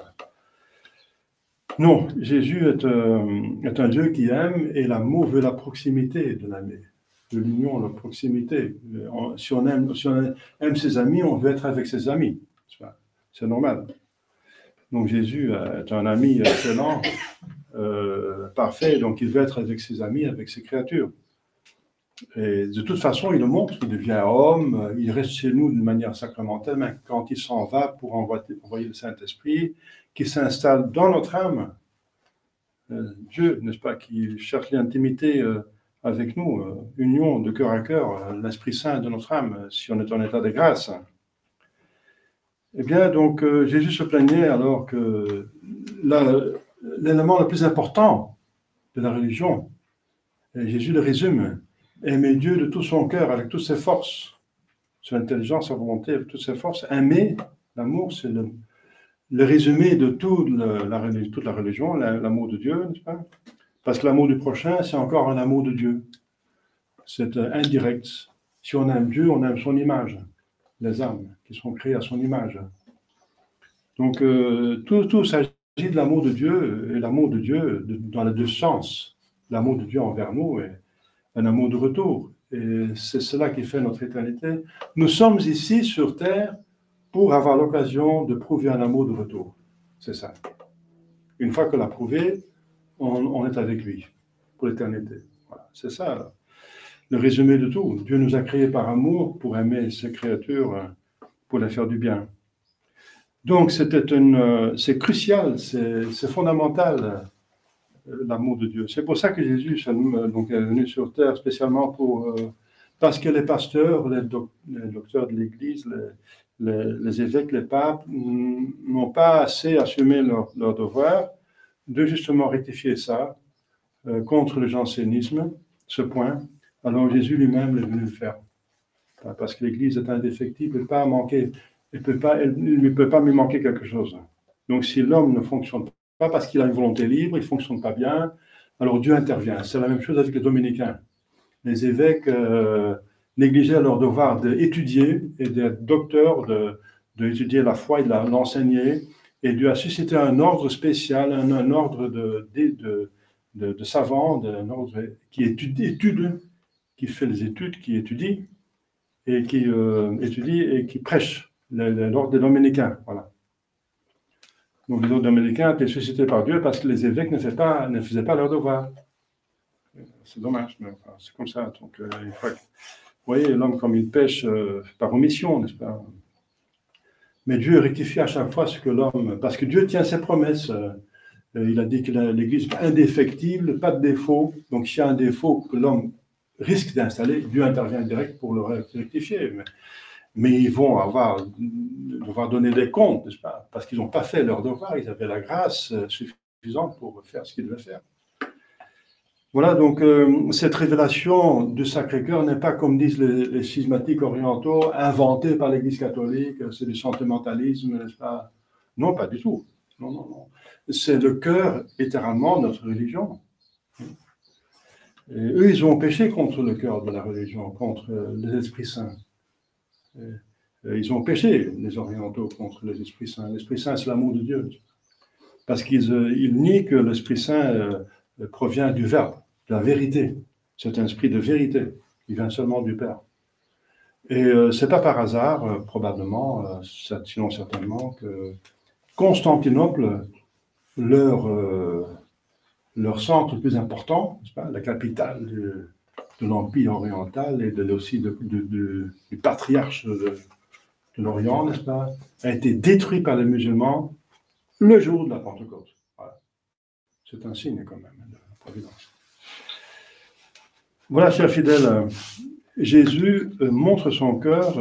Non, Jésus est un Dieu qui aime et l'amour veut la proximité de l'aimer, de l'union, la proximité. Si on aime ses amis, on veut être avec ses amis. C'est normal. Donc Jésus est un ami excellent, parfait, donc il veut être avec ses amis, avec ses créatures. Et de toute façon, il le montre, il devient homme, il reste chez nous d'une manière sacramentelle, mais quand il s'en va pour envoyer le Saint-Esprit, qui s'installe dans notre âme, Dieu, n'est-ce pas, qui cherche l'intimité avec nous, union de cœur à cœur, l'Esprit Saint de notre âme, si on est en état de grâce. Eh bien, donc, Jésus se plaignait alors que l'élément le plus important de la religion, et Jésus le résume, aimer Dieu de tout son cœur, avec toutes ses forces, son intelligence, sa volonté, avec toutes ses forces. Aimer, l'amour, c'est le résumé de toute la religion, l'amour de Dieu, n'est-ce pas? Parce que l'amour du prochain, c'est encore un amour de Dieu. C'est indirect. Si on aime Dieu, on aime son image, les âmes qui sont créées à son image. Donc, tout s'agit de l'amour de Dieu, et l'amour de Dieu dans les deux sens. L'amour de Dieu envers nous et un amour de retour. Et c'est cela qui fait notre éternité. Nous sommes ici sur terre pour avoir l'occasion de prouver un amour de retour. C'est ça. Une fois qu'on l'a prouvé, on est avec lui pour l'éternité. Voilà. C'est ça, le résumé de tout. Dieu nous a créés par amour pour aimer ses créatures, pour les faire du bien. Donc, c'est crucial, c'est fondamental, l'amour de Dieu. C'est pour ça que Jésus donc, est venu sur terre spécialement parce que les pasteurs, les docteurs de l'Église, les évêques, les papes n'ont pas assez assumé leur devoir de justement rectifier ça contre le jansénisme, ce point. Alors Jésus lui-même est venu le faire. Parce que l'Église est indéfectible, il ne peut pas manquer, il ne peut pas lui manquer quelque chose. Donc si l'homme ne fonctionne pas parce qu'il a une volonté libre, il ne fonctionne pas bien, alors Dieu intervient. C'est la même chose avec les dominicains. Les évêques négligeaient leur devoir d'étudier et d'être docteurs, d'étudier la foi et de l'enseigner. Et Dieu a suscité un ordre spécial, un ordre de savants, un ordre qui étudie, qui fait les études, qui étudie et qui prêche, l'ordre des dominicains. Voilà. Donc les ordres dominicains étaient suscités par Dieu parce que les évêques ne faisaient pas leur devoir. C'est dommage, mais enfin, c'est comme ça. Donc, il faut, vous voyez, l'homme comme il pêche par omission, n'est-ce pas? Mais Dieu rectifie à chaque fois ce que l'homme... Parce que Dieu tient ses promesses. Il a dit que l'Église est indéfectible, pas de défaut. Donc, s'il y a un défaut que l'homme risque d'installer, Dieu intervient direct pour le rectifier. Mais ils vont devoir donner des comptes, n'est-ce pas? Parce qu'ils n'ont pas fait leur devoir. Ils avaient la grâce suffisante pour faire ce qu'ils devaient faire. Voilà, donc cette révélation du Sacré-Cœur n'est pas, comme disent les schismatiques orientaux, inventée par l'Église catholique, c'est du sentimentalisme, n'est-ce pas? Non, pas du tout. Non, non, non. C'est le cœur, littéralement, de notre religion. Et eux, ils ont péché contre le cœur de la religion, contre les esprits saints. Ils ont péché, les orientaux, contre les esprits saints. L'Esprit Saint, c'est l'amour de Dieu. Parce qu'ils nient que l'Esprit Saint provient du Verbe, de la vérité. C'est un esprit de vérité qui vient seulement du Père. Et ce n'est pas par hasard, probablement, sinon certainement, que Constantinople, leur centre le plus important, n'est-ce pas, la capitale de l'Empire oriental et aussi du patriarche de l'Orient, n'est-ce pas, a été détruit par les musulmans le jour de la Pentecôte. Voilà. C'est un signe quand même de la providence. Voilà, chers fidèles, Jésus montre son cœur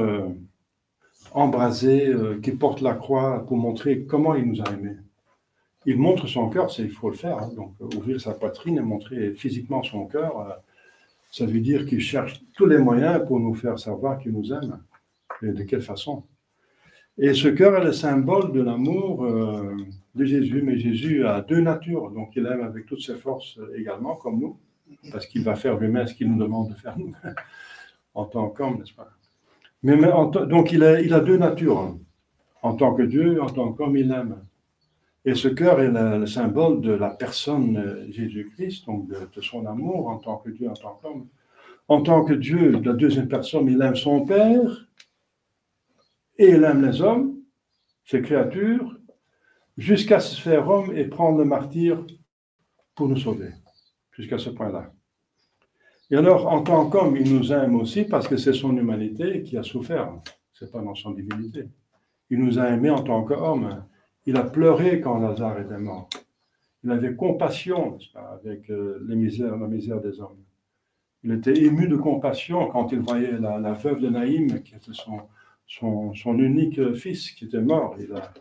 embrasé, qui porte la croix pour montrer comment il nous a aimés. Il montre son cœur, il faut le faire, hein, donc ouvrir sa poitrine et montrer physiquement son cœur, ça veut dire qu'il cherche tous les moyens pour nous faire savoir qu'il nous aime, et de quelle façon. Et ce cœur est le symbole de l'amour de Jésus, mais Jésus a deux natures, donc il aime avec toutes ses forces également, comme nous, parce qu'il va faire lui-même ce qu'il nous demande de faire nous, en tant qu'homme, n'est-ce pas? Donc il a deux natures, hein. En tant que Dieu, en tant qu'homme, il aime. Et ce cœur est le symbole de la personne Jésus-Christ, donc de son amour en tant que Dieu, en tant qu'homme. En tant que Dieu, la deuxième personne, il aime son Père, et il aime les hommes, ses créatures, jusqu'à se faire homme et prendre le martyre pour nous sauver, jusqu'à ce point-là. Et alors, en tant qu'homme, il nous aime aussi parce que c'est son humanité qui a souffert, ce n'est pas dans son divinité. Il nous a aimés en tant qu'homme. Il a pleuré quand Lazare était mort. Il avait compassion, n'est-ce pas, avec la misère des hommes. Il était ému de compassion quand il voyait la veuve de Naïm, qui était son unique fils, qui était mort.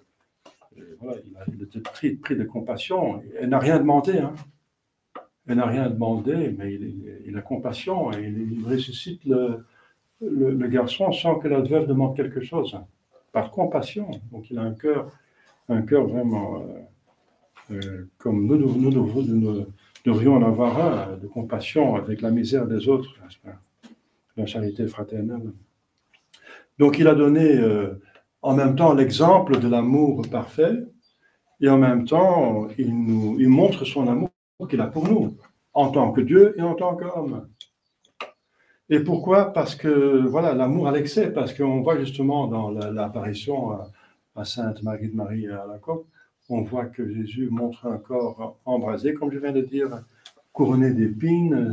Il était pris de compassion. Elle n'a rien demandé, hein. Elle n'a rien demandé, mais il a compassion et il ressuscite le garçon sans que la veuve demande quelque chose, par compassion. Donc il a un cœur vraiment comme nous devrions en avoir un, de compassion avec la misère des autres, la charité fraternelle. Donc il a donné en même temps l'exemple de l'amour parfait, et en même temps il montre son amour qu'il a pour nous, en tant que Dieu et en tant qu'homme. Et pourquoi? Parce que, voilà, l'amour à l'excès, parce qu'on voit justement dans l'apparition à Sainte Marie de Marie à la Côte, on voit que Jésus montre un corps embrasé, comme je viens de dire, couronné d'épines,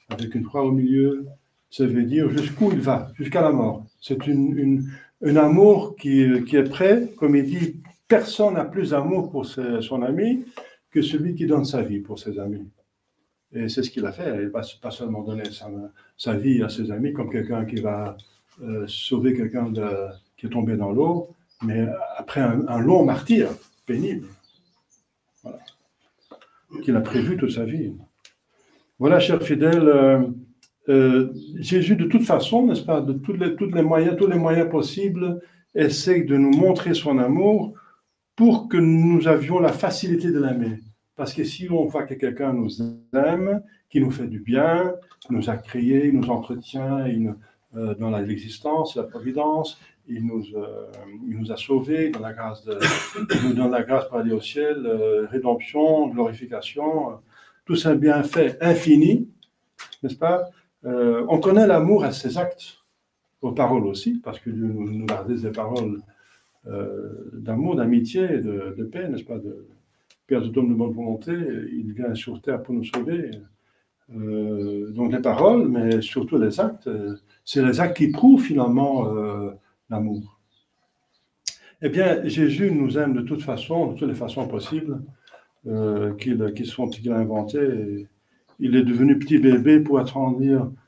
avec une croix au milieu, ça veut dire jusqu'où il va, jusqu'à la mort. C'est un amour qui est prêt, comme il dit, personne n'a plus d'amour pour son ami que celui qui donne sa vie pour ses amis. Et c'est ce qu'il a fait. Il ne va pas seulement donner sa vie à ses amis comme quelqu'un qui va sauver quelqu'un qui est tombé dans l'eau, mais après un long martyre pénible, voilà, qu'il a prévu toute sa vie. Voilà, chers fidèles, Jésus, de toute façon, n'est-ce pas, de tous les moyens possibles, essaye de nous montrer son amour pour que nous avions la facilité de l'aimer. Parce que si on voit que quelqu'un nous aime, qui nous fait du bien, nous a créés, il nous entretient, dans l'existence, la providence, il nous a sauvés, il nous donne la grâce pour aller au ciel, rédemption, glorification, tout ça bienfait infini, n'est-ce pas? On connaît l'amour à ses actes, aux paroles aussi, parce que Dieu nous a donné des paroles d'amour, d'amitié, de paix, n'est-ce pas? De Père de homme de bonne volonté, il vient sur terre pour nous sauver. Donc les paroles, mais surtout les actes, c'est les actes qui prouvent finalement l'amour. Eh bien, Jésus nous aime de toute façon, de toutes les façons possibles qu'il a inventées. Il est devenu petit bébé pour attendre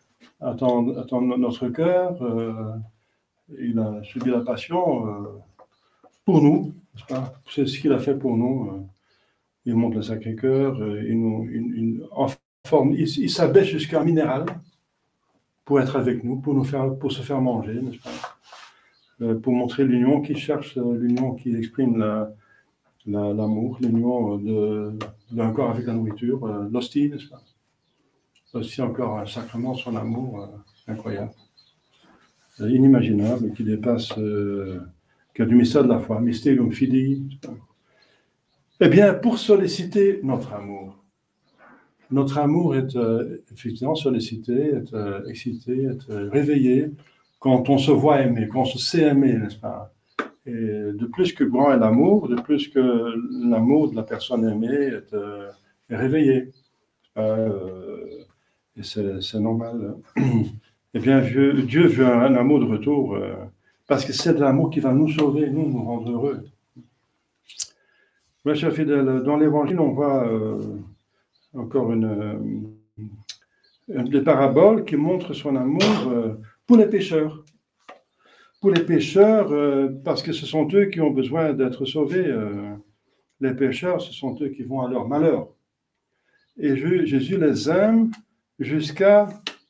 notre cœur. Il a subi la passion pour nous. C'est ce qu'il a fait pour nous. Il monte le Sacré-Cœur. Il s'abaisse jusqu'à un minéral pour être avec nous, pour se faire manger, n'est-ce pas? Pour montrer l'union qui cherche, l'union qui exprime l'amour, l'union d'un corps avec la nourriture, l'hostie, n'est-ce pas? Aussi encore un sacrement, son amour incroyable, inimaginable, qui dépasse, qui a du mystère de la foi, mysterium fidei. Eh bien, pour solliciter notre amour est effectivement sollicité, est excité, est réveillé quand on se voit aimer, quand on se sait aimer, n'est-ce pas? Et de plus que grand est l'amour, de plus que l'amour de la personne aimée est réveillé. Et c'est normal. Eh bien, Dieu veut un amour de retour, parce que c'est de l'amour qui va nous sauver, nous rendre heureux. Mes chers fidèles, dans l'Évangile, on voit encore des paraboles qui montrent son amour pour les pécheurs. Pour les pécheurs, parce que ce sont eux qui ont besoin d'être sauvés. Les pécheurs, ce sont eux qui vont à leur malheur. Et Jésus les aime jusqu'à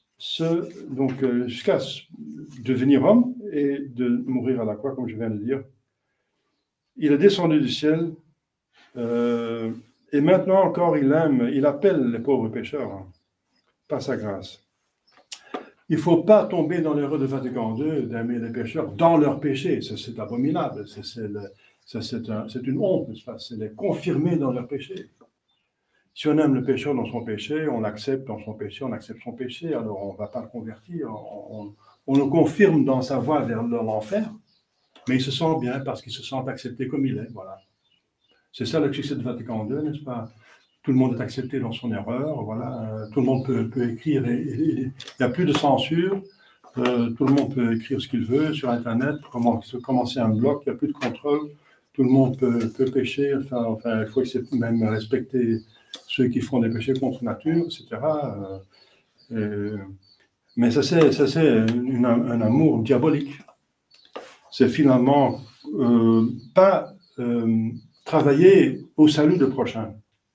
devenir homme et de mourir à la croix, comme je viens de dire. Il est descendu du ciel, et maintenant encore il aime, il appelle les pauvres pécheurs par sa grâce. Il ne faut pas tomber dans l'erreur de Vatican II d'aimer les pécheurs dans leur péché. C'est abominable, c'est une honte, n'est-ce pas? C'est les confirmer dans leur péché. Si on aime le pécheur dans son péché, on l'accepte dans son péché, on accepte son péché, alors on ne va pas le convertir, on le confirme dans sa voie vers l'enfer, mais il se sent bien parce qu'il se sent accepté comme il est, voilà. C'est ça le succès de Vatican II, n'est-ce pas? Tout le monde est accepté dans son erreur, voilà. Tout le monde peut écrire, il n'y a plus de censure, tout le monde peut écrire ce qu'il veut sur Internet, commencer un blog, il n'y a plus de contrôle, tout le monde peut pécher, enfin, il faut même respecter ceux qui font des péchés contre nature, etc. Mais ça c'est un amour diabolique. C'est finalement pas travailler au salut du prochain.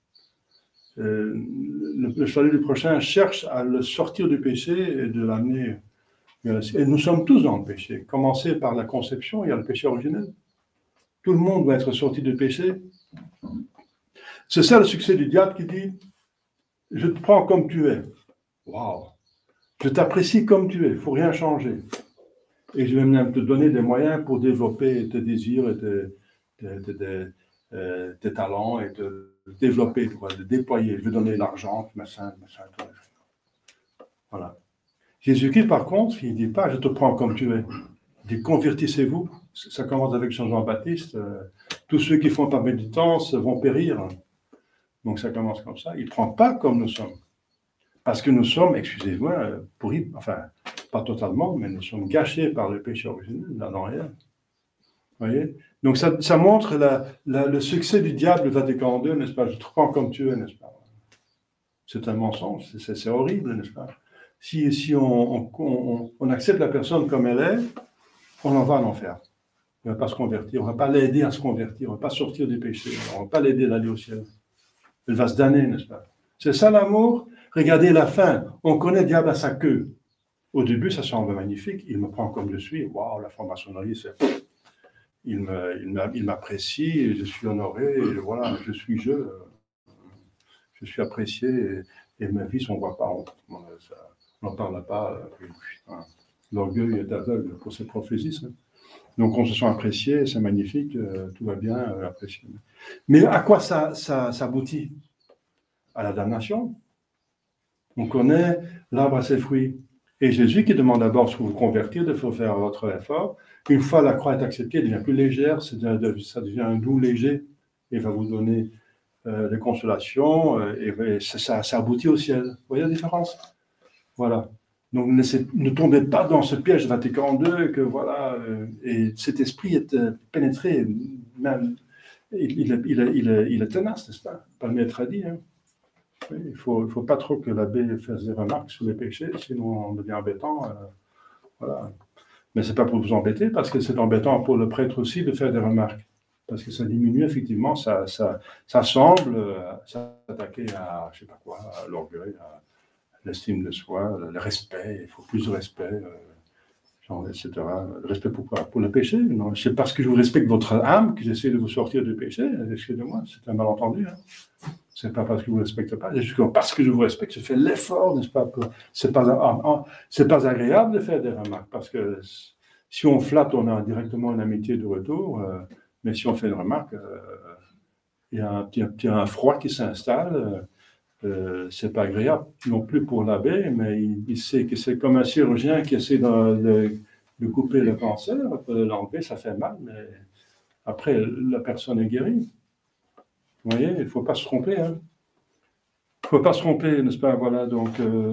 Le salut du prochain cherche à le sortir du péché et de l'amener. Et nous sommes tous dans le péché. Commencer par la conception, il y a le péché originel. Tout le monde va être sorti du péché. C'est ça le succès du diable qui dit « Je te prends comme tu es. Waouh! Je t'apprécie comme tu es. Il ne faut rien changer. Et je vais même te donner des moyens pour développer tes désirs et tes talents et te développer, de déployer. Je vais donner l'argent, machin, tout. Voilà. Jésus-Christ, par contre, il ne dit pas « Je te prends comme tu es ». Il dit « Convertissez-vous ». Ça commence avec Jean-Baptiste. Tous ceux qui font par méditance vont périr. Donc ça commence comme ça. Il ne prend pas comme nous sommes. Parce que nous sommes, excusez-moi, pourris, enfin, pas totalement, mais nous sommes gâchés par le péché originel, dans rien. Vous voyez? Donc ça montre le succès du diable, le Vatican II, n'est-ce pas? Je te prends comme tu es, n'est-ce pas? C'est un mensonge, c'est horrible, n'est-ce pas? Si on accepte la personne comme elle est, on en va en enfer. Il ne va pas se convertir, on ne va pas l'aider à se convertir, on ne va pas sortir du péché, on ne va pas l'aider à aller au ciel. Elle va se damner, n'est-ce pas? C'est ça l'amour? Regardez la fin, on connaît le diable à sa queue. Au début, ça semble magnifique, il me prend comme je suis, waouh, la franc-maçonnerie, il m'apprécie, je suis honoré, et voilà, je suis apprécié, et mes fils, on ne voit pas, on n'en parle pas. L'orgueil est aveugle pour ces prophéties. Donc on se sent apprécié, c'est magnifique, tout va bien, apprécié. Mais à quoi ça aboutit? À la damnation. On connaît l'arbre à ses fruits. Et Jésus qui demande d'abord si vous vous convertir, il faut faire votre effort. Une fois la croix est acceptée, elle devient plus légère, ça devient un doux léger, et va vous donner des consolations, et ça aboutit au ciel. Vous voyez la différence? Voilà. Donc ne tombez pas dans ce piège Vatican II, que voilà, et cet esprit est pénétré, même, il est tenace, n'est-ce pas? Pas le maître a dit, hein. Il ne faut pas trop que l'abbé fasse des remarques sur les péchés, sinon on devient embêtant. Voilà. Mais ce n'est pas pour vous embêter, parce que c'est embêtant pour le prêtre aussi de faire des remarques. Parce que ça diminue effectivement, ça semble s'attaquer à, je ne sais pas quoi, à l'orgueil, à l'estime de soi, le respect, il faut plus de respect, etc. Le respect pourquoi? Pour le péché? Non, c'est parce que je vous respecte votre âme que j'essaie de vous sortir du péché, excusez-moi, c'est un malentendu. Hein. C'est pas parce que vous ne respectez pas, c'est juste parce que je vous respecte, je fais l'effort, n'est-ce pas? C'est pas agréable de faire des remarques, parce que si on flatte, on a directement une amitié de retour, mais si on fait une remarque, il y a un froid qui s'installe, c'est pas agréable non plus pour l'abbé, mais il sait que c'est comme un chirurgien qui essaie de couper le cancer, de l'enlever, ça fait mal, mais après, la personne est guérie. Vous voyez, il ne faut pas se tromper. Hein. Il ne faut pas se tromper, n'est-ce pas? Voilà, donc,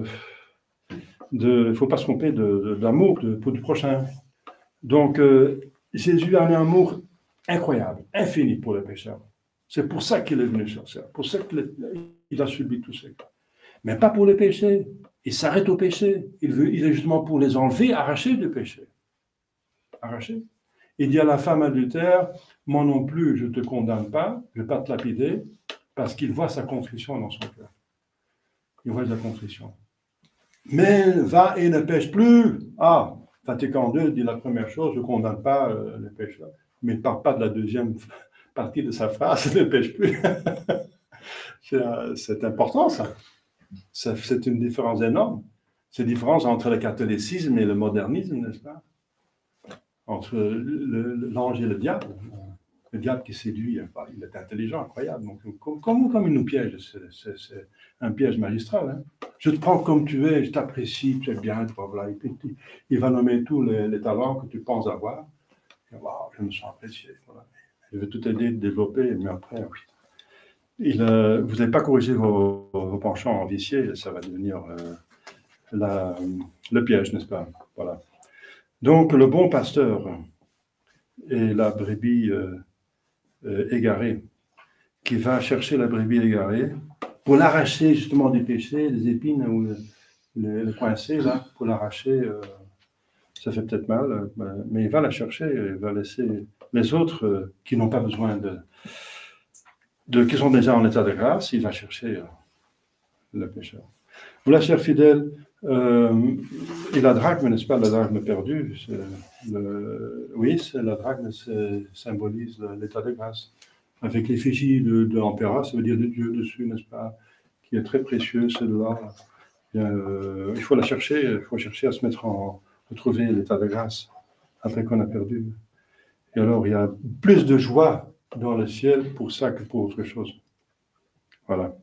il ne faut pas se tromper d'amour pour du prochain. Donc, Jésus a un amour incroyable, infini pour les pécheurs. C'est pour ça qu'il est venu sur terre, pour ça qu'il a subi tout ça. Mais pas pour les péchés. Il s'arrête au péché. Il est justement pour les enlever, arracher du péché. Arracher. Il dit à la femme adultère, moi non plus, je ne te condamne pas, je ne vais pas te lapider, parce qu'il voit sa contrition dans son cœur. Il voit sa contrition. Mais va et ne pêche plus. Ah, Vatican II dit la première chose, je ne condamne pas les pécheurs. Mais il ne parle pas de la deuxième partie de sa phrase, ne pêche plus. C'est important, ça. C'est une différence énorme. C'est une différence entre le catholicisme et le modernisme, n'est-ce pas? Entre l'ange et le diable. Le diable qui séduit, il est intelligent, incroyable. Donc, comme il nous piège, c'est un piège magistral. Hein. Je te prends comme tu es, je t'apprécie, tu es bien, voilà. Il va nommer tous les talents que tu penses avoir. Et, wow, je me sens apprécié. Voilà. Je vais tout aider à développer, mais après, oui. Vous n'avez pas corrigé vos penchants viciés, ça va devenir le piège, n'est-ce pas? Voilà. Donc, le bon pasteur est la brebis égarée, qui va chercher la brebis égarée pour l'arracher justement des péchés, des épines ou le coincer, là, pour l'arracher. Ça fait peut-être mal, mais il va la chercher, il va laisser les autres qui n'ont pas besoin qui sont déjà en état de grâce, il va chercher le pécheur. Voilà, chers fidèles, et la drachme, n'est-ce pas, la drachme perdue, oui, la drachme symbolise l'état de grâce. Avec l'effigie de l'empereur, ça veut dire de Dieu dessus, n'est-ce pas, qui est très précieux, celle-là. Il faut la chercher, il faut chercher à se retrouver l'état de grâce après qu'on a perdu. Et alors, il y a plus de joie dans le ciel pour ça que pour autre chose. Voilà.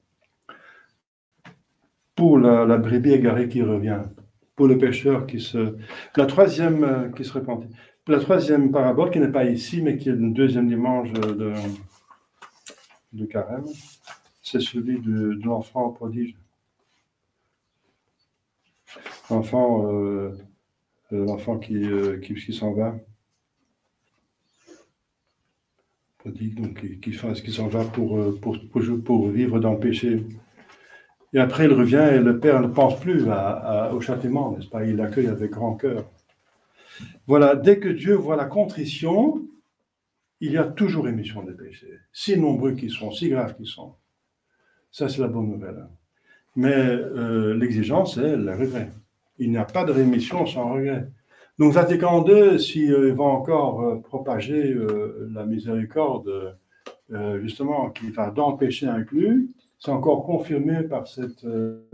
Pour la brebis égarée qui revient, pour le pécheur la troisième qui se repentit. La troisième parabole, qui n'est pas ici, mais qui est le deuxième dimanche de Carême, c'est celui de l'enfant prodige. l'enfant qui s'en va. Donc, qui s'en va pour vivre dans le péché. Et après, il revient et le Père ne pense plus au châtiment, n'est-ce pas? Il l'accueille avec grand cœur. Voilà, dès que Dieu voit la contrition, il y a toujours rémission des péchés, si nombreux qu'ils sont, si graves qu'ils sont. Ça, c'est la bonne nouvelle. Mais l'exigence, c'est le regret. Il n'y a pas de rémission sans regret. Donc, Vatican II, s'il va encore propager la miséricorde, justement, qui va dans le péché inclus, c'est encore confirmé par cette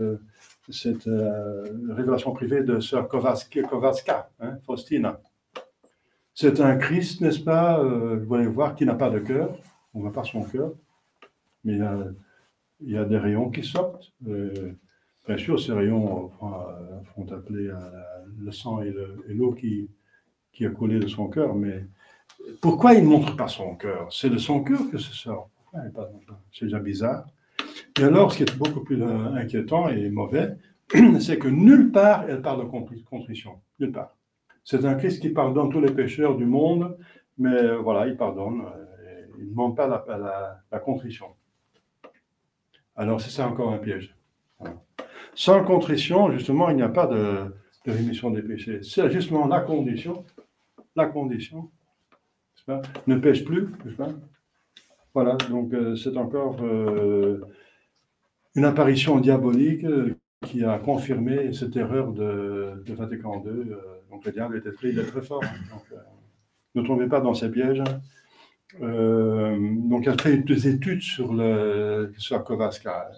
révélation privée de sœur Kowalska, Faustina. C'est un Christ, n'est-ce pas, vous allez voir, qui n'a pas de cœur, on ne voit pas son cœur, mais il y a des rayons qui sortent. Bien sûr, ces rayons font appeler le sang et l'eau qui a coulé de son cœur, mais pourquoi il ne montre pas son cœur? C'est de son cœur que ça sort. C'est déjà bizarre. Et alors, ce qui est beaucoup plus inquiétant et mauvais, c'est que nulle part elle parle de contrition. Nulle part. C'est un Christ qui pardonne tous les pécheurs du monde, mais voilà, il pardonne. Il ne demande pas la contrition. Alors, c'est ça encore un piège. Voilà. Sans contrition, justement, il n'y a pas de rémission des péchés. C'est justement la condition, n'est-ce pas? Ne pêche plus, n'est-ce pas? Voilà, donc c'est encore une apparition diabolique qui a confirmé cette erreur de Vatican II. Donc le diable il est très fort. Donc, ne tombez pas dans ces pièges. Donc il a fait des études sur Kowalska.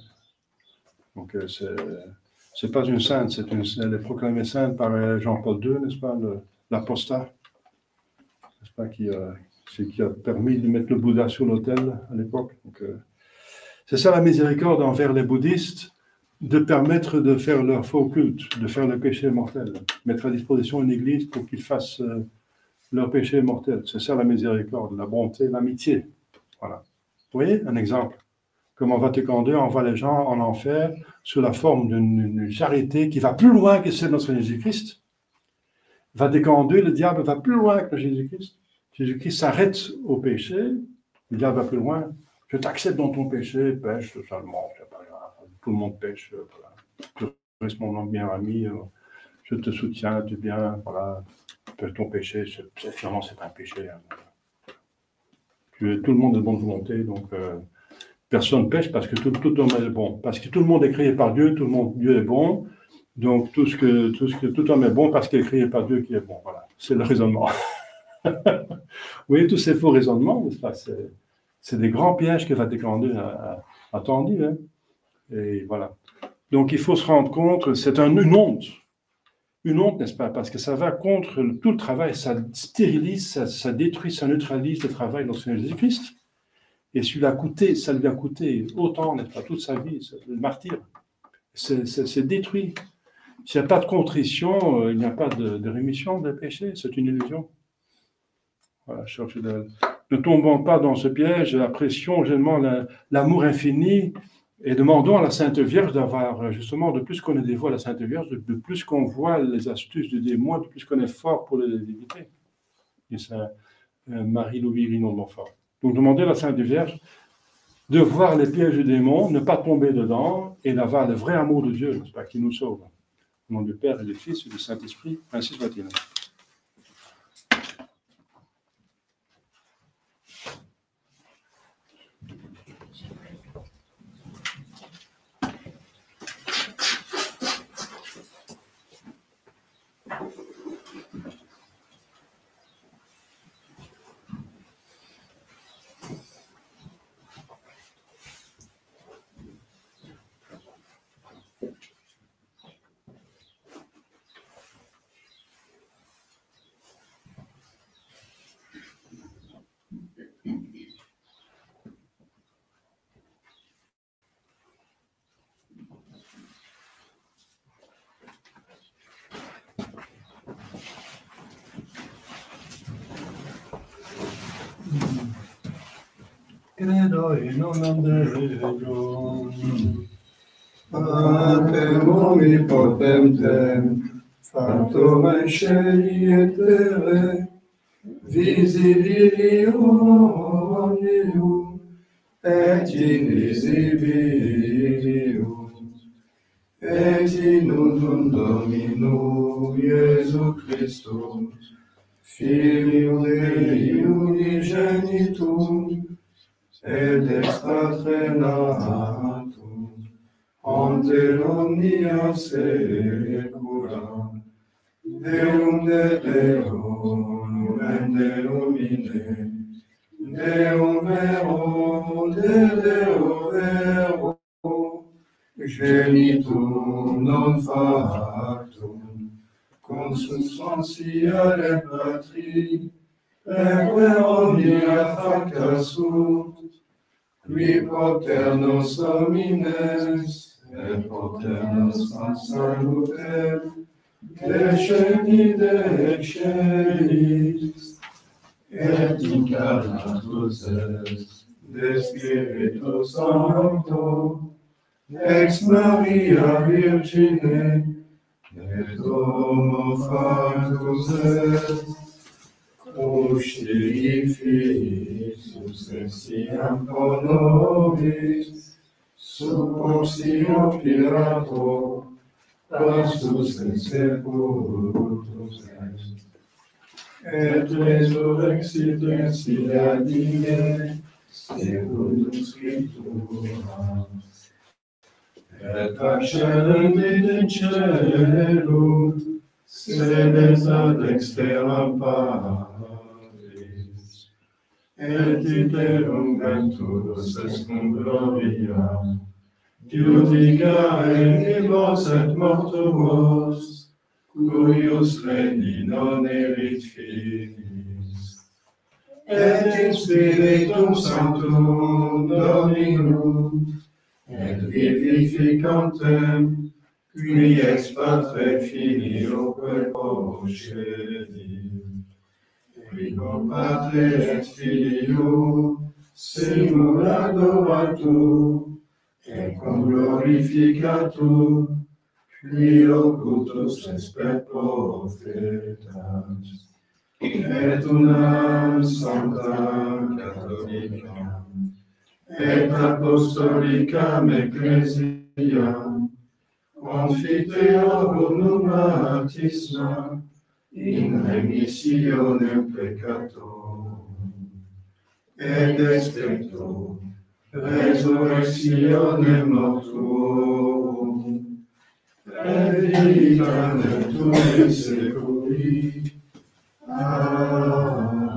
Donc c'est pas une sainte, elle est proclamée sainte par Jean-Paul II, n'est-ce pas, l'apostat, n'est-ce pas, qui a permis de mettre le Bouddha sur l'autel à l'époque. Donc, c'est ça la miséricorde envers les bouddhistes, de permettre de faire leur faux culte, de faire le péché mortel, mettre à disposition une église pour qu'ils fassent leur péché mortel. C'est ça la miséricorde, la bonté, l'amitié. Voilà. Vous voyez, un exemple. Comment Vatican II envoie les gens en enfer sous la forme d'une charité qui va plus loin que celle de notre Jésus-Christ. Vatican II, le diable va plus loin que Jésus-Christ. Jésus-Christ s'arrête au péché, le diable va plus loin. Je t'accepte dans ton péché, pêche seulement, c'est pas grave. Tout le monde pêche, voilà. Tu restes mon bien ami, je te soutiens, tu viens, voilà. Ton péché, finalement, c'est un péché. Hein. Tout le monde est de bonne volonté, donc personne ne pêche parce que tout homme est bon. Parce que tout le monde est créé par Dieu, Dieu est bon. Donc tout homme est bon parce qu'il est créé par Dieu qui est bon. Voilà, c'est le raisonnement. Vous voyez, tous ces faux raisonnements, n'est-ce pas? C'est des grands pièges que Vatican II a tendus. Hein. Et voilà. Donc il faut se rendre compte, c'est une honte. Une honte, n'est-ce pas? Parce que ça va contre tout le travail, ça stérilise, ça détruit, ça neutralise le travail de notre Seigneur Jésus-Christ. Et ça lui a coûté autant, n'est-ce pas, toute sa vie, le martyr. C'est détruit. S'il n'y a pas de contrition, il n'y a pas de rémission des péchés, c'est une illusion. Voilà, ne tombons pas dans ce piège, la pression, l'amour infini, et demandons à la Sainte Vierge d'avoir, justement, de plus qu'on est dévoué à la Sainte Vierge, de plus qu'on voit les astuces du démon, de plus qu'on est fort pour les éviter. Et c'est Marie-Louis Rinon de Montfort. Donc, demandez à la Sainte Vierge de voir les pièges du démon, ne pas tomber dedans, et d'avoir le vrai amour de Dieu, n'est-ce pas, qui nous sauve. Au nom du Père et du Fils et du Saint-Esprit, ainsi soit-il. Credo in nome Deo, Pater omnipotentem, factum exceli et terrae, visibilium omnium, et invisibilium, et in unum Domino Iesu Christum, Filium Dei unigenitum, et ex Patre natum, ante omnia secula, Deum de Deo, numen Deum ine, Deum vero, de Deo vero, genitum non factum, consubstantia et patri, per omnia facta sunt, qui propter nos homines, et propter nos salutem, descendit ex celis, et incarnatus est de Spiritus Sancto, ex Maria Virgine, et homo factus est, crucifixius estiam pro nobis, sub Pontio Pilato, pastus et sepultus est, et resurrexit exia die, secundum Scripturam, et accedit in caelum, sedes ad exteram Patris, et iterum ventus est cum gloria, judicare vivos et mortuos, cuius regni non erit finis, et in Spiritum Sanctum Dominum, et vivificantem, qui ex Patre Filioque procedit, qui cum Patre et Filio simul adoratur, et cum glorificatur, qui locutus est per prophetas, et unam sanctam catholicam, et apostolicam ecclesiam, confiteorum baptisma, in remissionem peccatorum, et extincto resurrectionem mortuorum, et vita in seculi. Amen.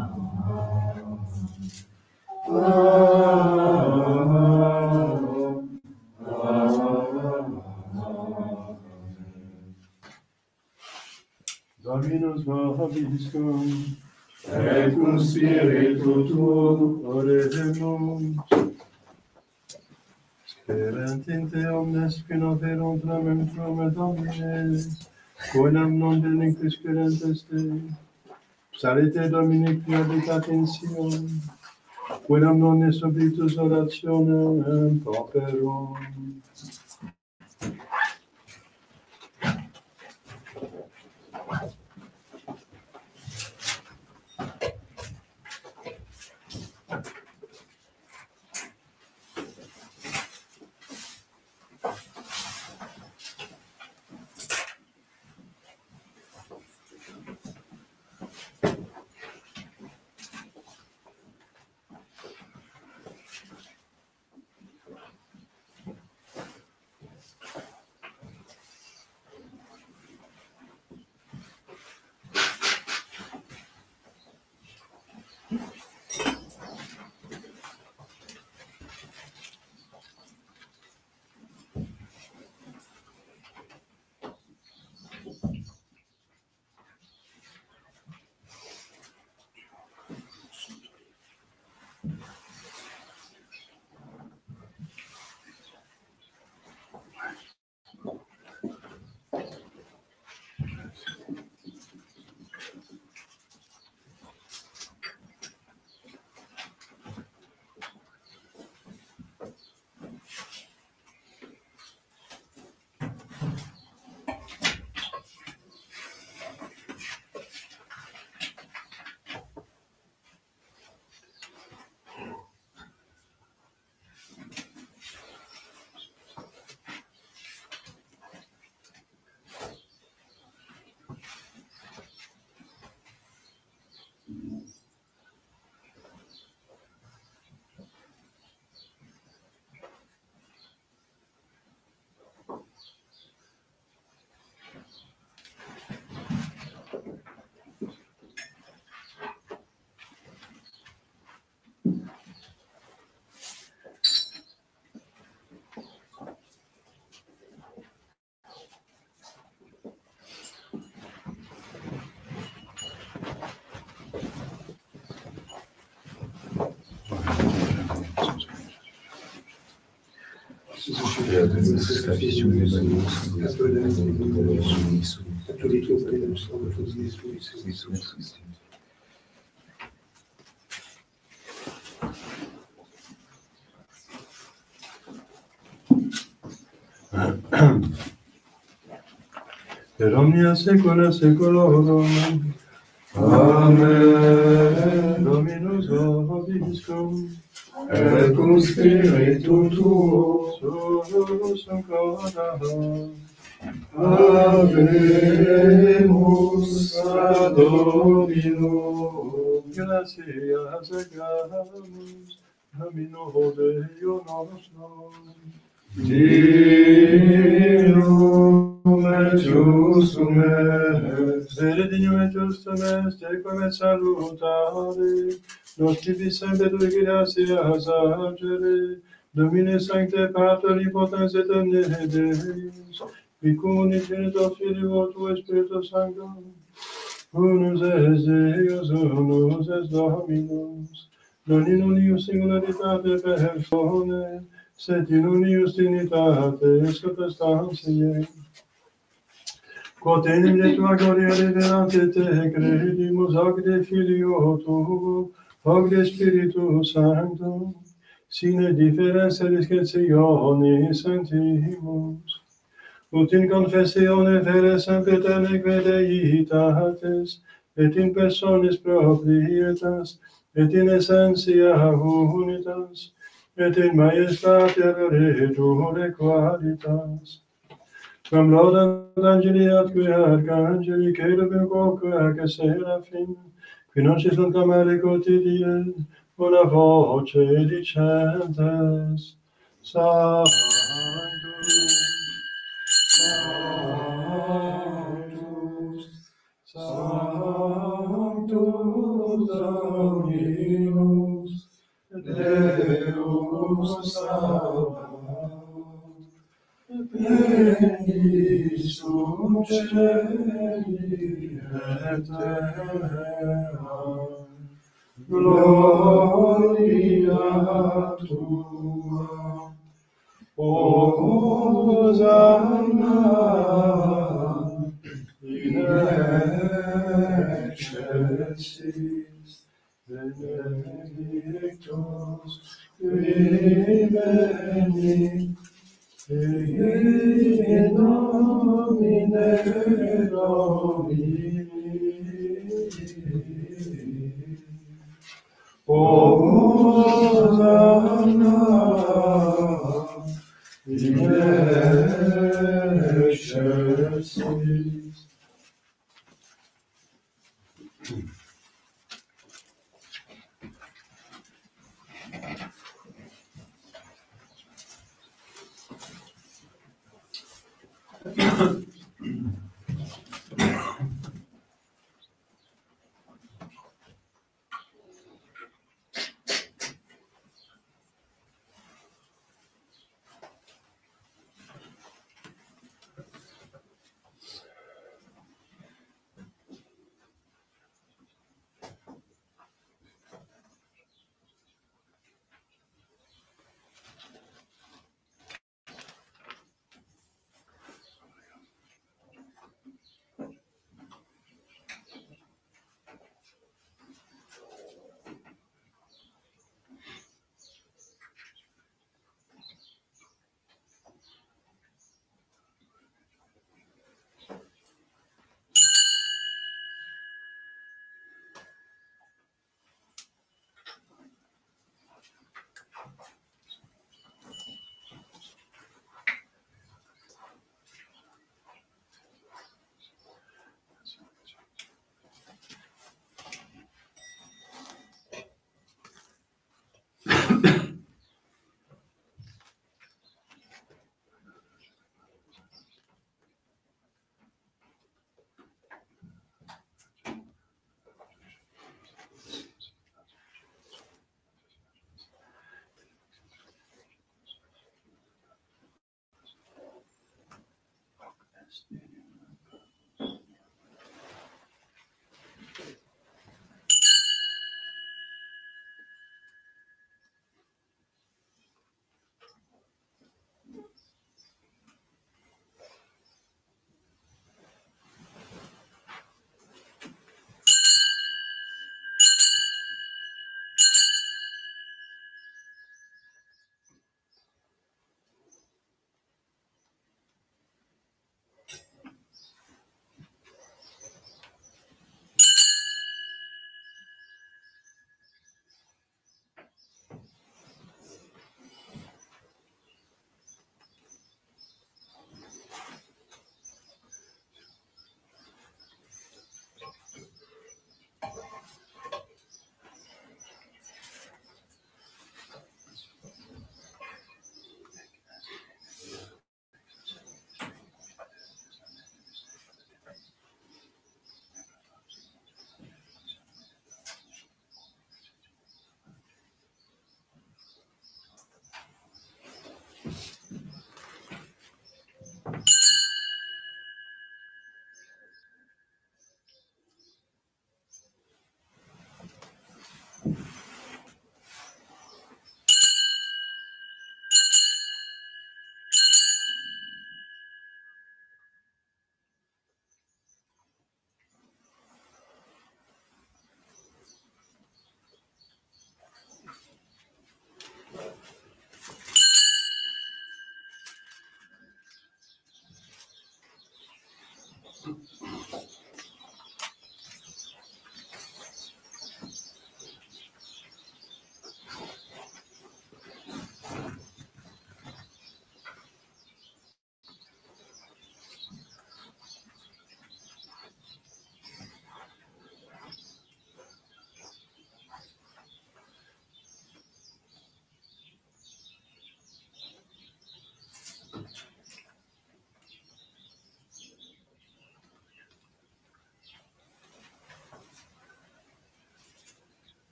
Dominus vobiscum, et cum spiritu tuo, oremus. Sperant in te omnes spinoverum tramem prome Domine, quenam non delictis querentes te, salite Domini qui habitat in Sion, quenam non ne subitus orationem properum. Deus, capício de Deus, Per omnia saecula saeculorum. Amen. Dominus vobiscum. Et cum spiritu tuo. Surus ancora. Habemus ad Dominum. Gratias agamus. Domino Deo nostro. Dignum et justum est. Vere dignum et justum est, ecum et salutare, nos tibi sempre tui gratias agere, Domine sancte Pater, potens et omne Deus, qui cum unigenitor Filio tuo Spiritus Sancto, unus es Deus, unus es Dominus, non in unius singularitate personae, sed in unius trinitate substantiae. Quod enim de tua gloria revelante te credimus, hoc de Filio tuo, hoc de Spiritus Sancto, sine differentia discretionis sentimus, ut in confessione vere sempiterne deitates, et in personis proprietas, et in essentia unitas, et in maestatia reture qualitas. Quam laudant angeli atque arcangeli, cherubim quoque seraphim, qui nunc sunt amare quotidie, una voce dicentes, Sanctus, Sanctus, Sanctus Dominus, Deus Sabaoth, Pleni sum cieli et terra, gloria tua. Hosanna in excelsis benedictus qui venit in nomine Domini. Hosanna in excelsis.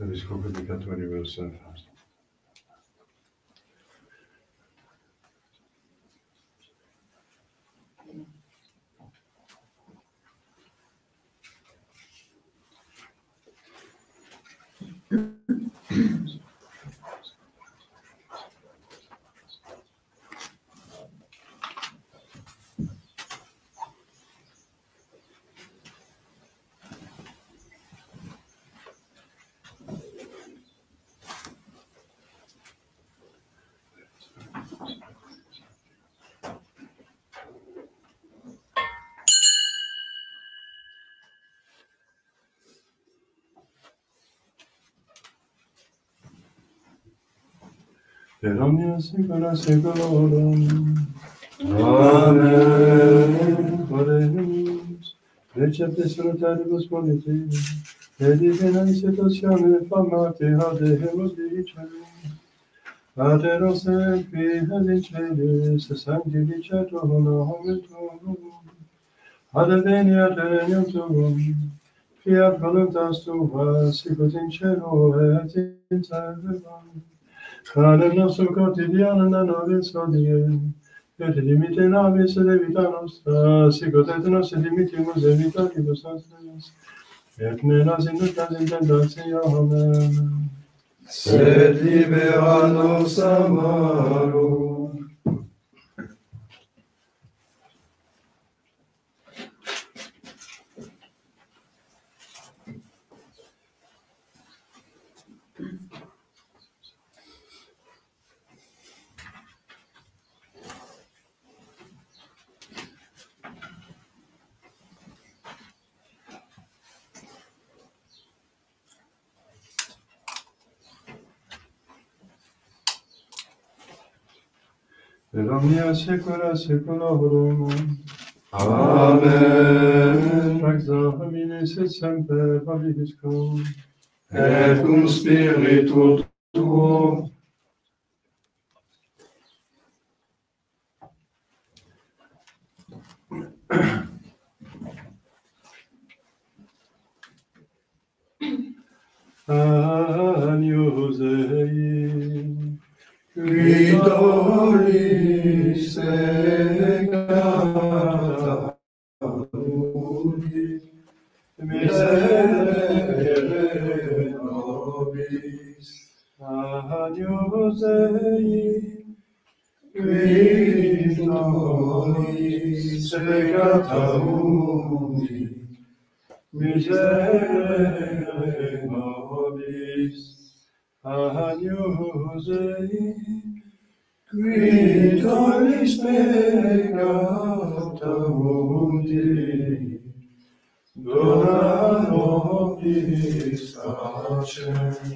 Vescovo di Cato Universal Fast. Per omnia secula seculorum. Amen. Oremus, recepte salutaribus politi, et divina institutione famati ademus dicem. Pater nostrum, qui es in celis, sanctificetur nomen tuum. Adveniat regnum tuum, fiat voluntas tua, sicut in cielo et in terra. Panem nostrum quotidianum da nobis hodie, et dimitte nobis debita nostra, sicut et nos dimittimus debitoribus nostris, et ne nos inducas in tentationem, Sed libera nos a malo. per omnia secula seculorum. Amen. Pax Domini sit semper vobiscum, Et cum spiritu tuo. Agnus Dei, Qui tollis peccata mundi, miserere nobis. Agnus Dei, Qui tollis peccata mundi, miserere nobis. Agnus Dei, Qui tollis peccata mundi, dona nobis pacem.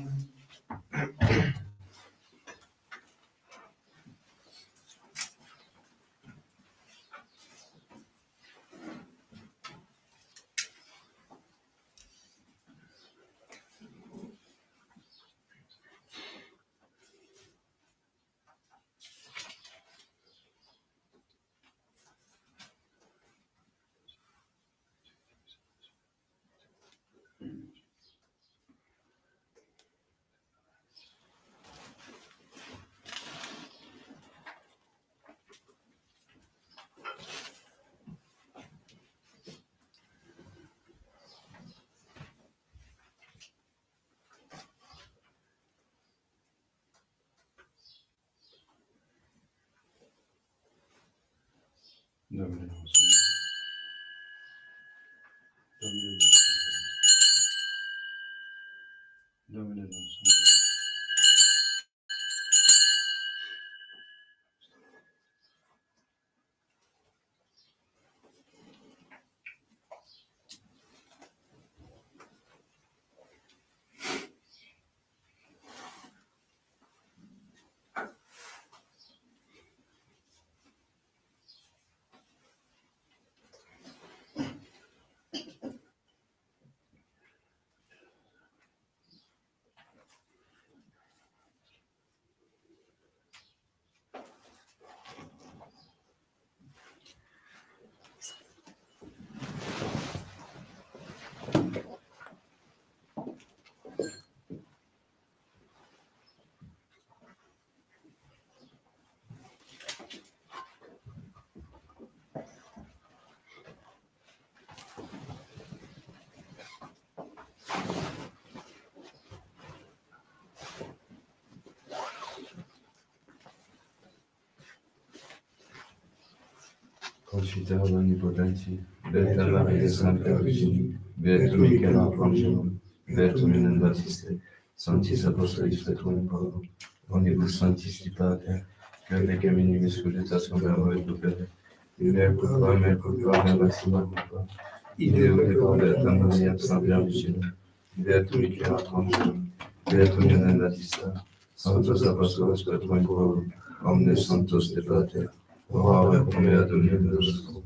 Domine nostrum. Domine nostrum. Domine nostrum. Concitare l'onnipotentie, Beata Maria Sancta Virgine, Beatum Michael Arcangelo, Beatum Ioan Baptiste, Sanctis Apostolis Petrum et Paulum, omnibus sanctisti Pater, que necem minimis cogitatis converbo et opere, mea culpa, mea maxima culpa, ideo peccator Beata Maria Sancta Virgine, Beatum Michael Arcangelo, Beatum Ioan Baptiste, Sanctos Apostolis Petrum et Paulum, omnes sanctos de Pater, ora pro mea Domini nostrum.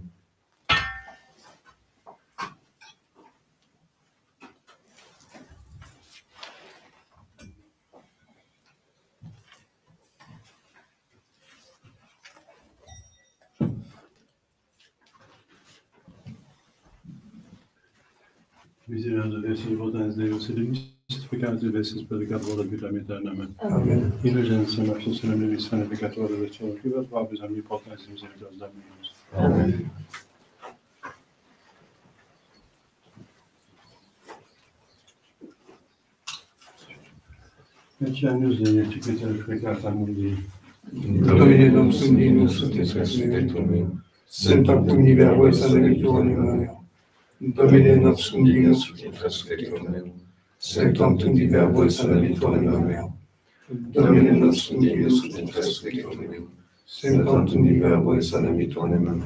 Misericorde Deus, omnipotens Deus, et mystificatis vestis peccator vitam aeternam. Amen. Indulgens in nostris enemies, santificatore de cielo, quivat vobis omnipotens misericordias Dominus. Amen. Et annus Dei, etiqueter peccata mundi. Domine non sum dignus ut spectum meum, sed tantum verbo et salvator meum. Domine non sum dignus ut spectum meum, sed tantum verbo et salvator meum. Domine non sum dignus ut spectum meum, sed tantum verbo et salvator meum.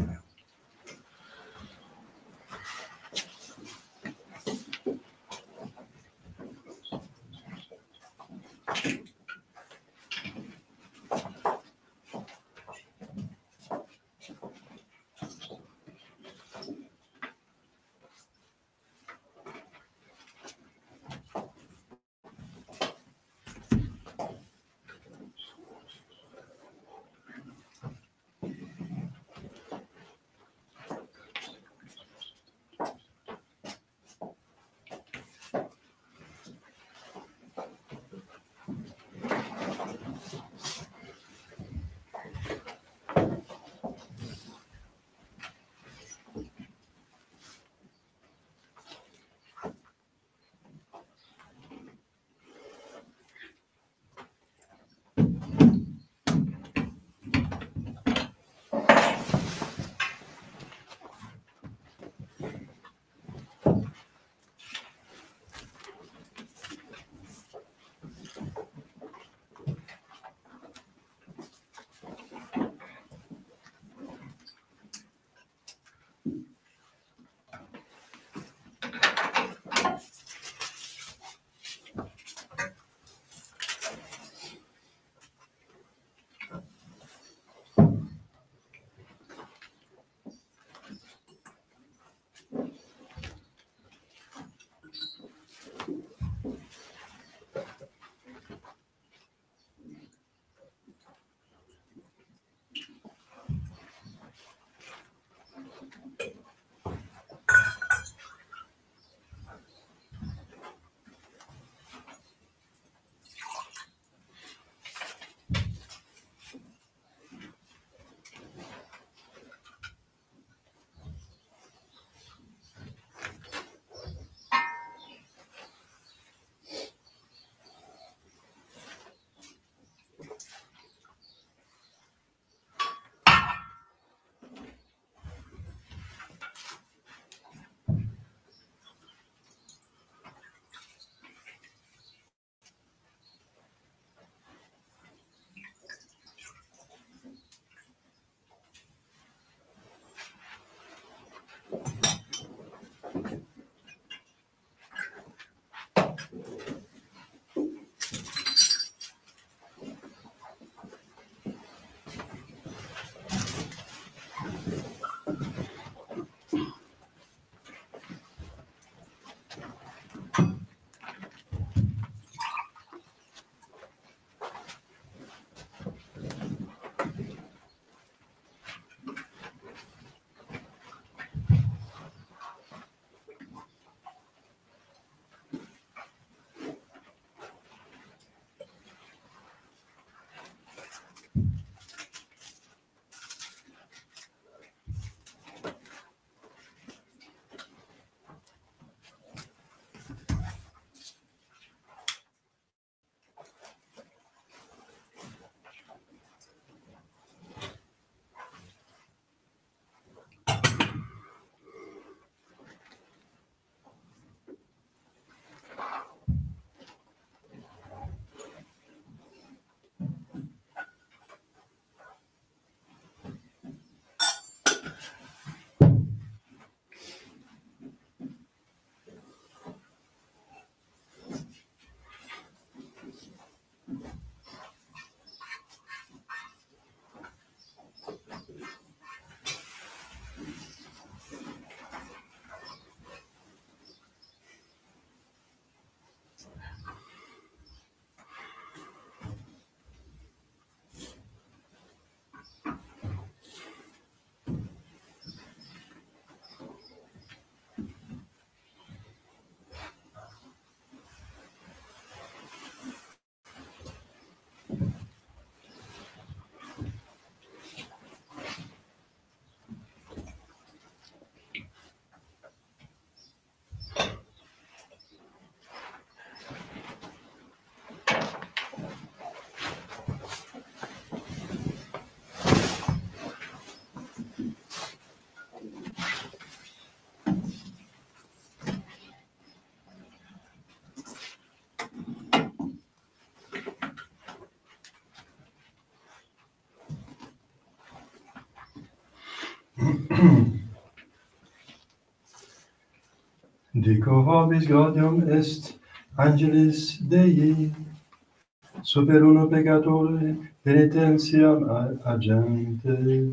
Dico vobis gaudium est Angelis Dei, super uno peccatore penitentiam agente.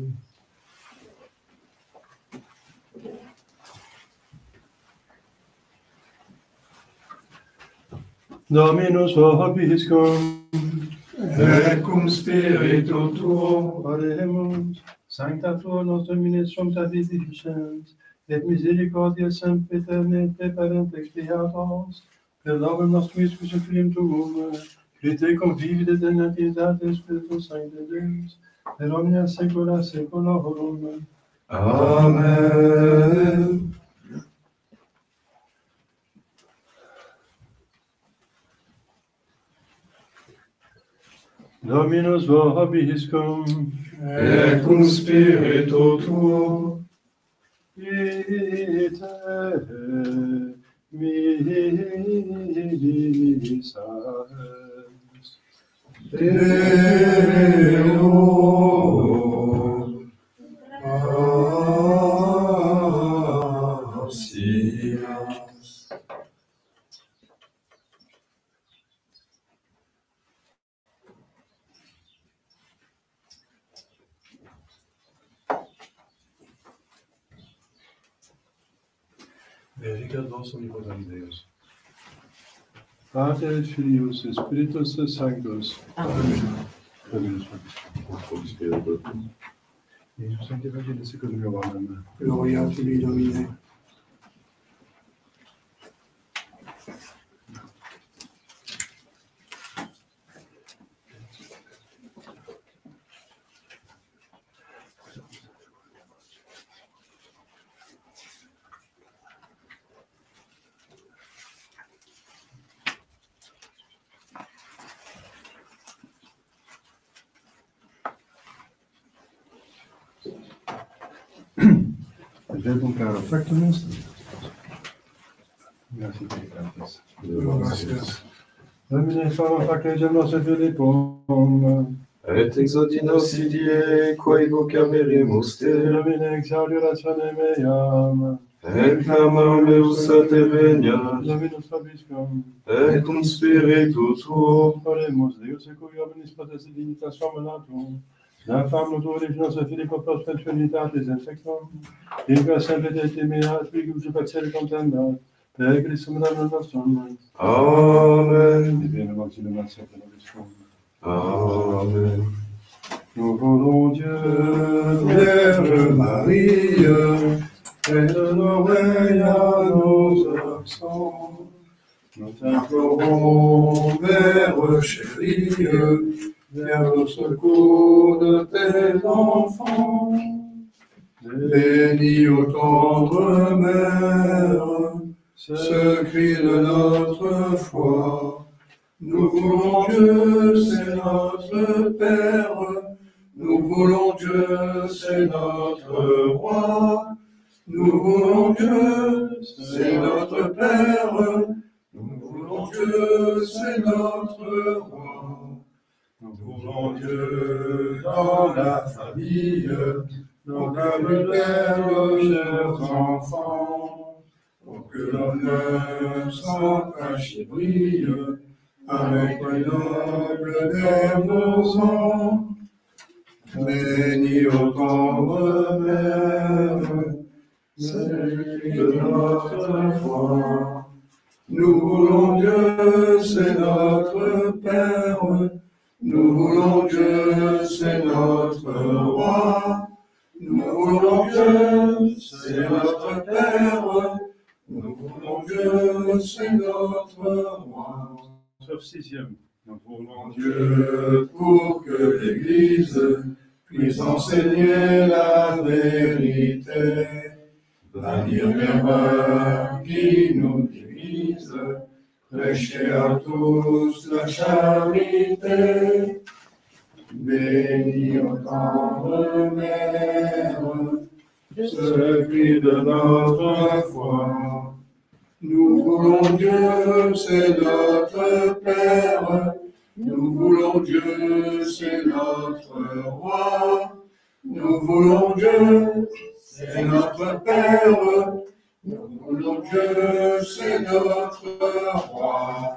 Dominus vobiscum, et cum spiritu tuo, oremus, sancta tua nos Domine sumpta vidificens, et misericordia sempiternete parente expiatos, per novum nostrum Christum Filium tuum, qui te convivi de pietate Spiritus Sancte Deus, per omnia saecula saeculorum. Amen. Dominus vobiscum, Et cum spiritu tuo, ite misas. Deo gratias. Vericat vos omnipotens Deus, Pater et Filius et Spiritus Sanctus. Amen. Dominus vobiscum. Jesus Sancte Virgine Secundum Amen. Gloria tibi, Domine. Verbum caro factum est. Grazie Peccatis. Gracias. Domine fama factum nostre Philippum. Et exaudi nos idie, quae vocaveremus te, Domine exaudi orationem meam. et clamam meus a te veniat, Dominus vobiscum. et cum spiritu tuo, Oremus Deus secui omnis potest dignitas formulatum. Da fam notoris nostra Filippo pros pensiunitatis in sectum, in qua semper mea trigum facere contendat, per Christum Domum nostrum. Amen. Divine Auxilium ad secula nobiscum. Amen. Nous voulons Dieu, Vierge Marie, prête l'oreille à nos accents. nous Implorons, Mère chérie, viens au secours de tes enfants. Bénis ô tendre Mère, ce cri de notre foi. Nous voulons Dieu, c'est notre Père. Nous voulons Dieu, c'est notre Roi. Nous voulons Dieu, c'est notre Père. Nous voulons Dieu, c'est notre Roi. Nous voulons Dieu dans la famille, donc comme le Père, chers enfants, pour que l'honneur sans tache brille, avec le noble dévozant. Bénis ô tendre Mère, celui de notre foi. Nous voulons Dieu, c'est notre Père. Nous voulons Dieu, c'est notre Roi. Nous voulons Dieu, c'est notre Père. Nous voulons Dieu, c'est notre Roi. sur sixième. Nous voulons Dieu pour que l'Église puisse enseigner la vérité, bannir l'erreur qui nous divise, prêcher à tous la charité. Bénis ô tendre Mère, ce cri de notre foi. Nous voulons Dieu, c'est notre Père. Nous voulons Dieu, c'est notre Roi. Nous voulons Dieu, c'est notre Père. Notre Dieu, c'est notre roi.